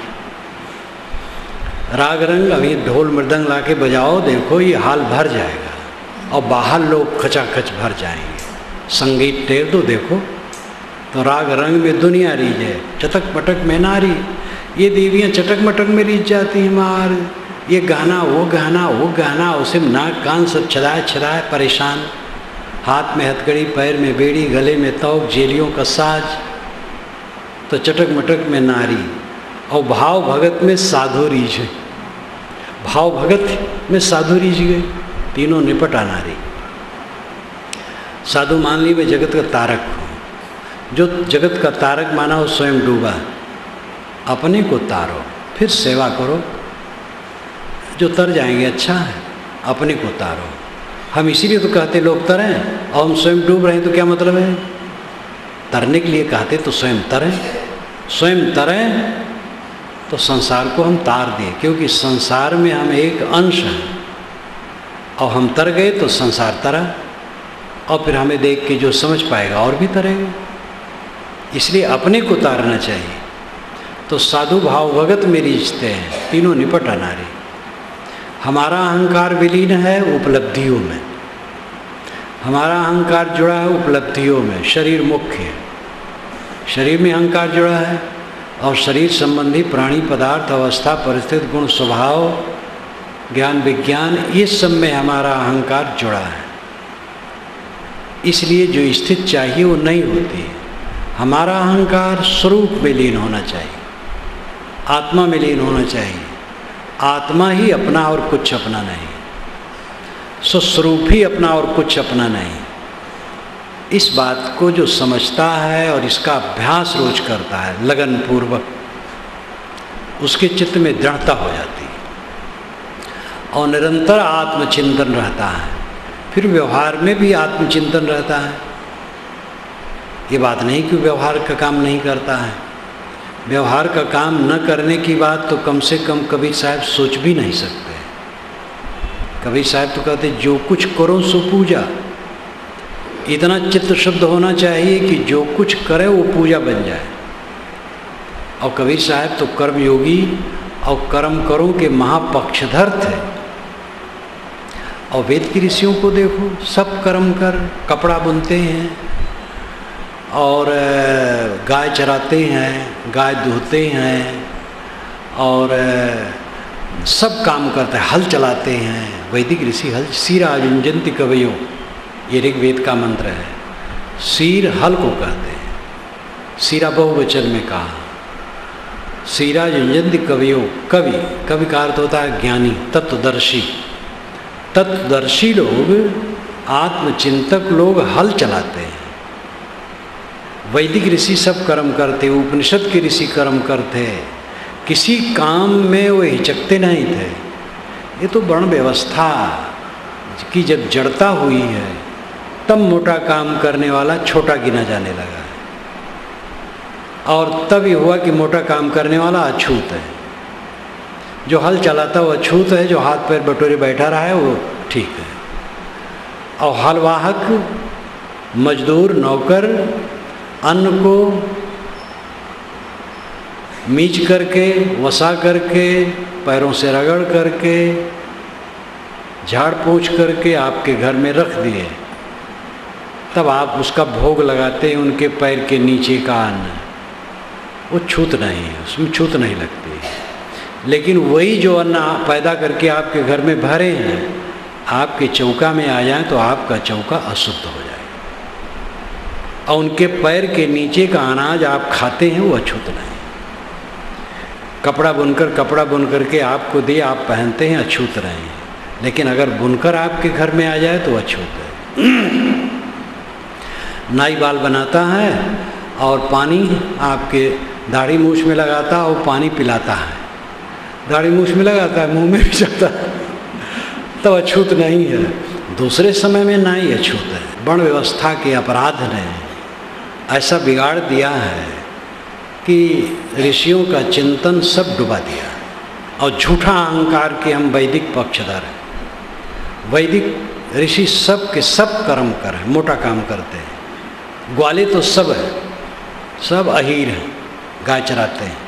राग रंग अभी ढोल मृदंग ला के बजाओ, देखो ये हाल भर जाएगा और बाहर लोग खचाखच भर जाएंगे। संगीत टेर दो देखो तो राग रंग में दुनिया रीझ है, चटक पटक में नारी। ये देवियाँ चटक मटक में रीझ जाती हैं मार, ये गाना वो गाना वो गाना, उसे नाक कान सब छदाए छदाए परेशान। हाथ में हथकड़ी, पैर में बेड़ी, गले में तौक, जेलियों का साज, तो चटक मटक में नारी। और भाव भगत में साधु रीझ है, भाव भगत में साधु रीझ गए, तीनों निपटा नारी। साधु मान ली मैं जगत का तारक हूँ, जो जगत का तारक माना हो स्वयं डूबा, अपने को तारो फिर सेवा करो, जो तर जाएंगे अच्छा है, अपने को तारो। हम इसीलिए तो कहते लोग तरें, और हम स्वयं डूब रहे हैं तो क्या मतलब है? तरने के लिए कहते तो स्वयं तरें, स्वयं तरें तो संसार को हम तार दें, क्योंकि संसार में हम एक अंश हैं और हम तर गए तो संसार तरा, और फिर हमें देख के जो समझ पाएगा और भी तरेगा। इसलिए अपने को तारना चाहिए। तो साधु भाव भगत में रीझते हैं, तीनों निपट अनारी। हमारा अहंकार विलीन है उपलब्धियों में, हमारा अहंकार जुड़ा है उपलब्धियों में। शरीर मुख्य है, शरीर में अहंकार जुड़ा है, और शरीर संबंधी प्राणी पदार्थ, अवस्था, परिस्थिति, गुण, स्वभाव, ज्ञान, विज्ञान, ये सब में हमारा अहंकार जुड़ा है। इसलिए जो स्थिति चाहिए वो नहीं होती है। हमारा अहंकार स्वरूप में लीन होना चाहिए, आत्मा में लीन होना चाहिए। आत्मा ही अपना और कुछ अपना नहीं, स्वस्वरूप ही अपना और कुछ अपना नहीं। इस बात को जो समझता है और इसका अभ्यास रोज करता है लगन पूर्वक, उसके चित्त में दृढ़ता हो जाती है और निरंतर आत्मचिंतन रहता है। फिर व्यवहार में भी आत्मचिंतन रहता है। ये बात नहीं कि व्यवहार का काम नहीं करता है, व्यवहार का काम न करने की बात तो कम से कम कबीर साहब सोच भी नहीं सकते। कबीर साहब तो कहते जो कुछ करो सो पूजा। इतना चित्त शुद्ध होना चाहिए कि जो कुछ करे वो पूजा बन जाए। और कबीर साहब तो कर्मयोगी और कर्म करो के महापक्षधर थे। और वेद की ऋषियों को देखो, सब कर्म कर, कपड़ा बुनते हैं और गाय चराते हैं, गाय दूहते हैं और सब काम करते हैं, हल चलाते हैं। वैदिक ऋषि हल सीरा युंजंति कवयो, ये ऋग्वेद का मंत्र है। सीर हल को कहते हैं, सीरा बहुवचन में कहा। सीरा युंजंति कवयो, कवि, कवि का अर्थ होता है ज्ञानी, तत्वदर्शी। तत्वदर्शी लोग, आत्मचिंतक लोग हल चलाते हैं। वैदिक ऋषि सब कर्म करते, उपनिषद के ऋषि कर्म करते, किसी काम में वो हिचकते नहीं थे। ये तो वर्ण व्यवस्था की जब जड़ता हुई है तब मोटा काम करने वाला छोटा गिना जाने लगा है, और तब ये हुआ कि मोटा काम करने वाला अछूत है। जो हल चलाता वो अछूत है, जो हाथ पैर बटोरे बैठा रहा है वो ठीक है। और हलवाहक, मजदूर, नौकर अन्न को मीच करके, वसा करके, पैरों से रगड़ करके, झाड़ पोंछ करके आपके घर में रख दिए, तब आप उसका भोग लगाते हैं। उनके पैर के नीचे का अन्न वो छूत नहीं है, उसमें छूत नहीं लगती है। लेकिन वही जो अन्न पैदा करके आपके घर में भरे हैं, आपके चौका में आ जाए तो आपका चौका अशुद्ध हो जाए। और उनके पैर के नीचे का अनाज आप खाते हैं वो अछूत नहीं। कपड़ा बुनकर के आपको दिए, आप पहनते हैं, अछूत रहे हैं। लेकिन अगर बुनकर आपके घर में आ जाए तो अछूत है। नाई बाल बनाता है और पानी आपके दाढ़ी मूछ में लगाता है और पानी पिलाता है, दाढ़ी मूछ में लगाता है, मुंह में भी जाता है, तो अछूत नहीं है। दूसरे समय में नाई अछूत है। वर्ण व्यवस्था के अपराध ने ऐसा बिगाड़ दिया है कि ऋषियों का चिंतन सब डुबा दिया। और झूठा अहंकार के हम वैदिक पक्षधर हैं। वैदिक ऋषि सब के सब कर्म कर हैं, मोटा काम करते हैं। ग्वाले तो सब है, सब अहीर हैं, गाय चराते हैं।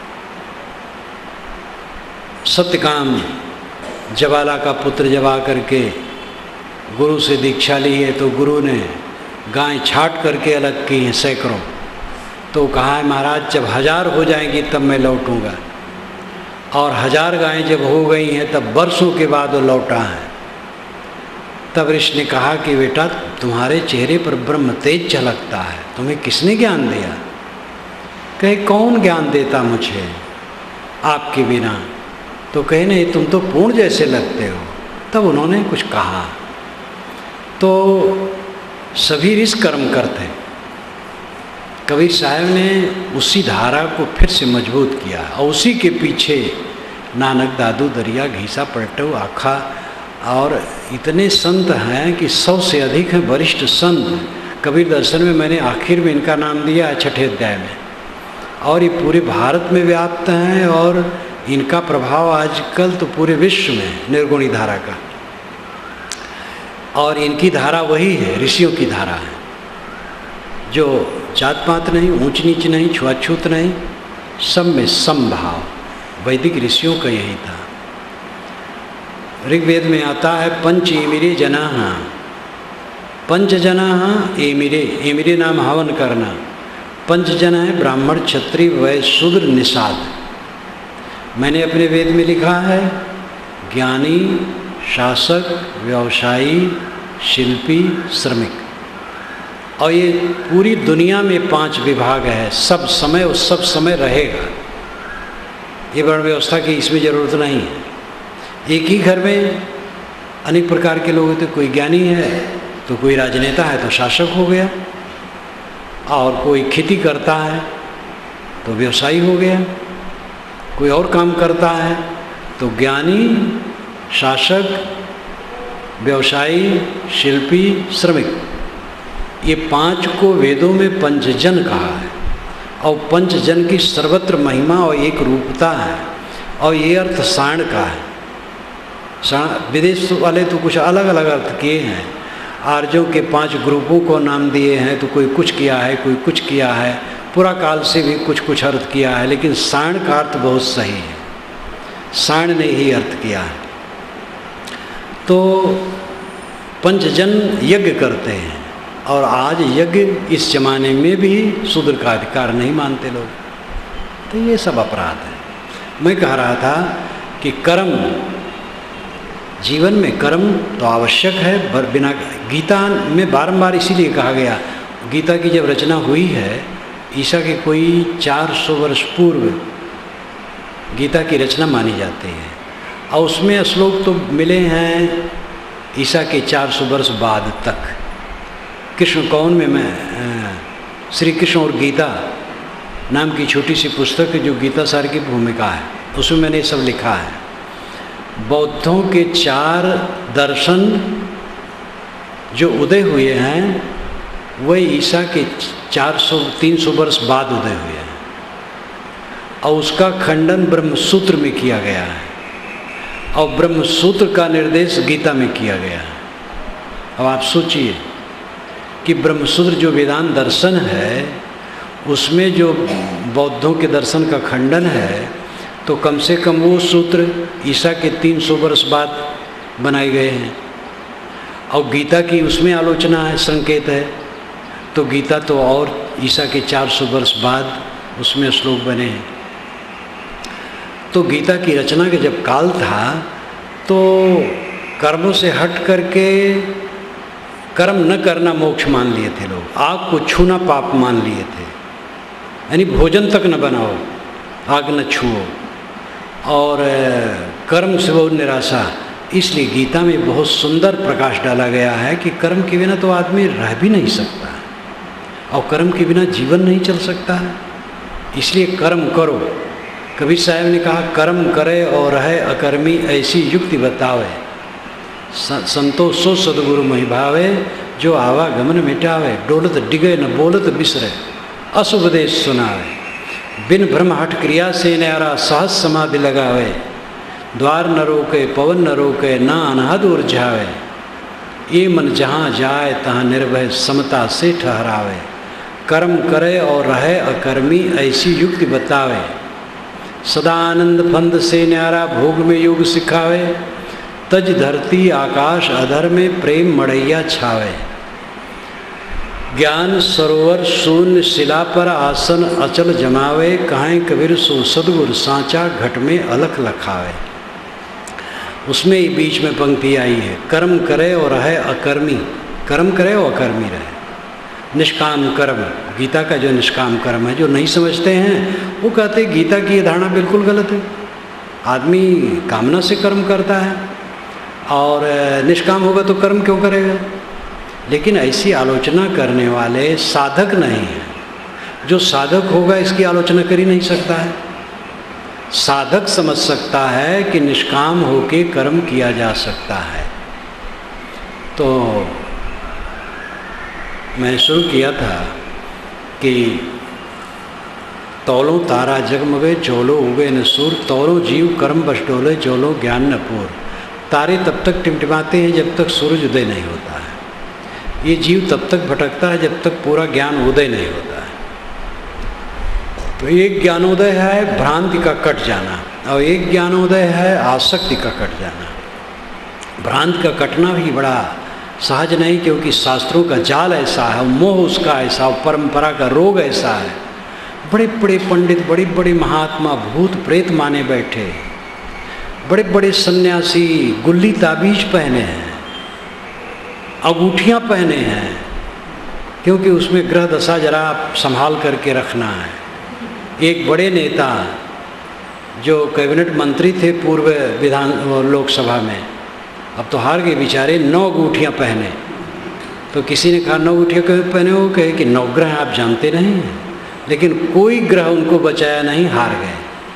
सत्यकाम जवाला का पुत्र जब आकर के गुरु से दीक्षा ली है तो गुरु ने गाय छाट करके अलग की हैं सैकड़ों। तो कहा है महाराज जब 1000 हो जाएंगी तब मैं लौटूंगा। और 1000 गायें जब हो गई हैं तब वर्षों के बाद वो लौटा है। तब ऋषि ने कहा कि बेटा तुम्हारे चेहरे पर ब्रह्म तेज झलकता है, तुम्हें किसने ज्ञान दिया? कहे कौन ज्ञान देता मुझे आपके बिना? तो कहे नहीं तुम तो पूर्ण जैसे लगते हो। तब उन्होंने कुछ कहा तो सभी ऋषि कर्म करते। कबीर साहब ने उसी धारा को फिर से मजबूत किया और उसी के पीछे नानक दादू दरिया घीसा पलटू आखा और इतने संत हैं कि 100 से अधिक हैं वरिष्ठ संत। कबीर दर्शन में मैंने आखिर में इनका नाम दिया है 6ठे अध्याय में। और ये पूरे भारत में व्याप्त हैं और इनका प्रभाव आजकल तो पूरे विश्व में निर्गुणी धारा का। और इनकी धारा वही है, ऋषियों की धारा है, जो जात पात नहीं, ऊंच नीच नहीं, छुआछूत नहीं, सब में समभाव। वैदिक ऋषियों का यही था। ऋग्वेद में आता है पंच एमिरे जनाः, 5 जनाः एमिरे, एमिरे नाम हवन करना। 5 जन है ब्राह्मण क्षत्रिय वैश्य शूद्र निषाद। मैंने अपने वेद में लिखा है ज्ञानी, शासक, व्यवसायी, शिल्पी, श्रमिक। और ये पूरी दुनिया में 5 विभाग है। सब समय उस सब समय रहेगा। ये वर्ण व्यवस्था की इसमें ज़रूरत नहीं है। एक ही घर में अनेक प्रकार के लोग होते, कोई ज्ञानी है तो कोई राजनेता है तो शासक हो गया, और कोई खेती करता है तो व्यवसायी हो गया, कोई और काम करता है तो ज्ञानी, शासक, व्यवसायी, शिल्पी, श्रमिक। ये 5 को वेदों में पंचजन कहा है। और पंचजन की सर्वत्र महिमा और एक रूपता है। और ये अर्थ साण का है। विदेश वाले तो कुछ अलग अलग अर्थ किए हैं। आर्यों के 5 ग्रुपों को नाम दिए हैं, तो कोई कुछ किया है, कोई कुछ किया है। पूरा काल से भी कुछ कुछ अर्थ किया है, लेकिन साण का अर्थ बहुत सही है। साण ने ही अर्थ किया है। तो पंचजन यज्ञ करते हैं, और आज यज्ञ इस जमाने में भी शूद्र का अधिकार नहीं मानते लोग। तो ये सब अपराध है। मैं कह रहा था कि कर्म, जीवन में कर्म तो आवश्यक है। बिना गीता में बारंबार इसीलिए कहा गया, गीता की जब रचना हुई है ईसा के कोई 400 वर्ष पूर्व गीता की रचना मानी जाती है। और उसमें श्लोक तो मिले हैं ईसा के 400 वर्ष बाद तक। कृष्ण कौन में मैं श्री कृष्ण और गीता नाम की छोटी सी पुस्तक है जो गीता सार की भूमिका है, उसमें मैंने सब लिखा है। बौद्धों के 4 दर्शन जो उदय हुए हैं वही ईसा के 400-300 वर्ष बाद उदय हुए हैं, और उसका खंडन ब्रह्मसूत्र में किया गया है, और ब्रह्मसूत्र का निर्देश गीता में किया गया है। अब आप सोचिए कि ब्रह्मसूत्र जो वेदांत दर्शन है उसमें जो बौद्धों के दर्शन का खंडन है, तो कम से कम वो सूत्र ईसा के 300 वर्ष बाद बनाए गए हैं। और गीता की उसमें आलोचना है, संकेत है, तो गीता तो और ईसा के 400 वर्ष बाद उसमें श्लोक बने हैं। तो गीता की रचना के जब काल था तो कर्मों से हट करके कर्म न करना मोक्ष मान लिए थे लोग। आग को छूना पाप मान लिए थे, यानी भोजन तक न बनाओ, आग न छुओ, और कर्म से बहुत निराशा। इसलिए गीता में बहुत सुंदर प्रकाश डाला गया है कि कर्म के बिना तो आदमी रह भी नहीं सकता, और कर्म के बिना जीवन नहीं चल सकता है। इसलिए कर्म करो। कबीर साहब ने कहा कर्म करे और रहे अकर्मी, ऐसी युक्ति बतावे। संतोषो सदगुरु महि भावे, जो आवागमन मिटावे। डोलत डिगे न बोलत बिसरे, अशुभ देश सुनावे। बिन भ्रम हट क्रिया से न्यारा, सहज समाधि लगावे। द्वार न रोके पवन न रोके, ना अनहद उर्झावे। ये मन जहाँ जाए तहाँ निर्भय समता से ठहरावे। कर्म करे और रहे अकर्मी ऐसी युक्ति बतावे। सदा आनंद फंद से न्यारा भोग में योग सिखावे। तज धरती आकाश अधर में प्रेम मड़ैया छावे। ज्ञान सरोवर शून्य शिला पर आसन अचल जमावे। कहें कबीर सो सदगुर सांचा घट में अलख लखावे। उसमें ही बीच में पंक्ति आई है, कर्म करे और रहे अकर्मी। कर्म करे और अकर्मी रहे। निष्काम कर्म, गीता का जो निष्काम कर्म है, जो नहीं समझते हैं वो कहते हैं गीता की ये धारणा बिल्कुल गलत है। आदमी कामना से कर्म करता है और निष्काम होगा तो कर्म क्यों करेगा। लेकिन ऐसी आलोचना करने वाले साधक नहीं है। जो साधक होगा इसकी आलोचना कर ही नहीं सकता है। साधक समझ सकता है कि निष्काम होके कर्म किया जा सकता है। तो मैं शुरू किया था कि तौलों तारा जगमगे जोलो उगे न सूर। तौलों जीव कर्म बस डोले जोलो ज्ञान न पूर। तारे तब तक टिमटिमाते हैं जब तक सूरज उदय नहीं होता है। ये जीव तब तक भटकता है जब तक पूरा ज्ञान उदय नहीं होता है। तो एक ज्ञानोदय है भ्रांति का कट जाना और एक ज्ञानोदय है आसक्ति का कट जाना। भ्रांति का कटना भी बड़ा सहज नहीं, क्योंकि शास्त्रों का जाल ऐसा है, मोह उसका ऐसा, परंपरा का रोग ऐसा है। बड़े बड़े पंडित, बड़े बड़े महात्मा भूत प्रेत माने बैठे, बड़े बड़े सन्यासी गुल्ली ताबीज पहने हैं, अंगूठियाँ पहने हैं, क्योंकि उसमें ग्रह दशा जरा संभाल करके रखना है। एक बड़े नेता जो कैबिनेट मंत्री थे पूर्व विधान लोकसभा में, अब तो हार गए बेचारे, 9 अंगूठियाँ पहने। तो किसी ने कहा 9 अंगूठियाँ क्यों पहने हो? कहे कि 9 ग्रह आप जानते नहीं हैं। लेकिन कोई ग्रह उनको बचाया नहीं, हार गए।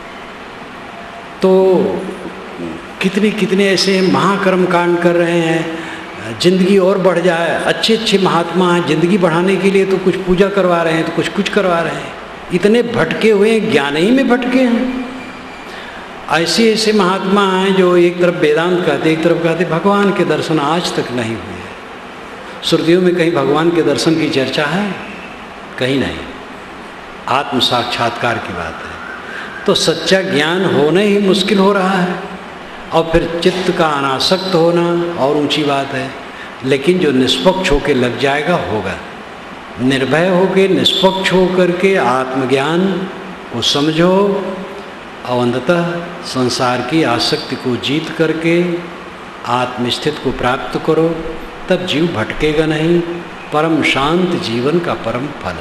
तो कितने कितने ऐसे महाकर्म कांड कर रहे हैं, जिंदगी और बढ़ जाए। अच्छे अच्छे महात्मा हैं, जिंदगी बढ़ाने के लिए तो कुछ पूजा करवा रहे हैं, तो कुछ करवा रहे हैं। इतने भटके हुए हैं, ज्ञान ही में भटके हैं। ऐसे ऐसे महात्मा हैं जो एक तरफ वेदांत कहते, एक तरफ कहते भगवान के दर्शन आज तक नहीं हुए। श्रुतियों में कहीं भगवान के दर्शन की चर्चा है? कहीं नहीं। आत्म साक्षात्कार की बात है। तो सच्चा ज्ञान होना ही मुश्किल हो रहा है, और फिर चित्त का अनासक्त होना और ऊंची बात है। लेकिन जो निष्पक्ष होकर लग जाएगा होगा। निर्भय होकर निष्पक्ष होकर के आत्मज्ञान को समझो और अंततः संसार की आसक्ति को जीत करके आत्मस्थित को प्राप्त करो, तब जीव भटकेगा नहीं। परम शांत जीवन का परम फल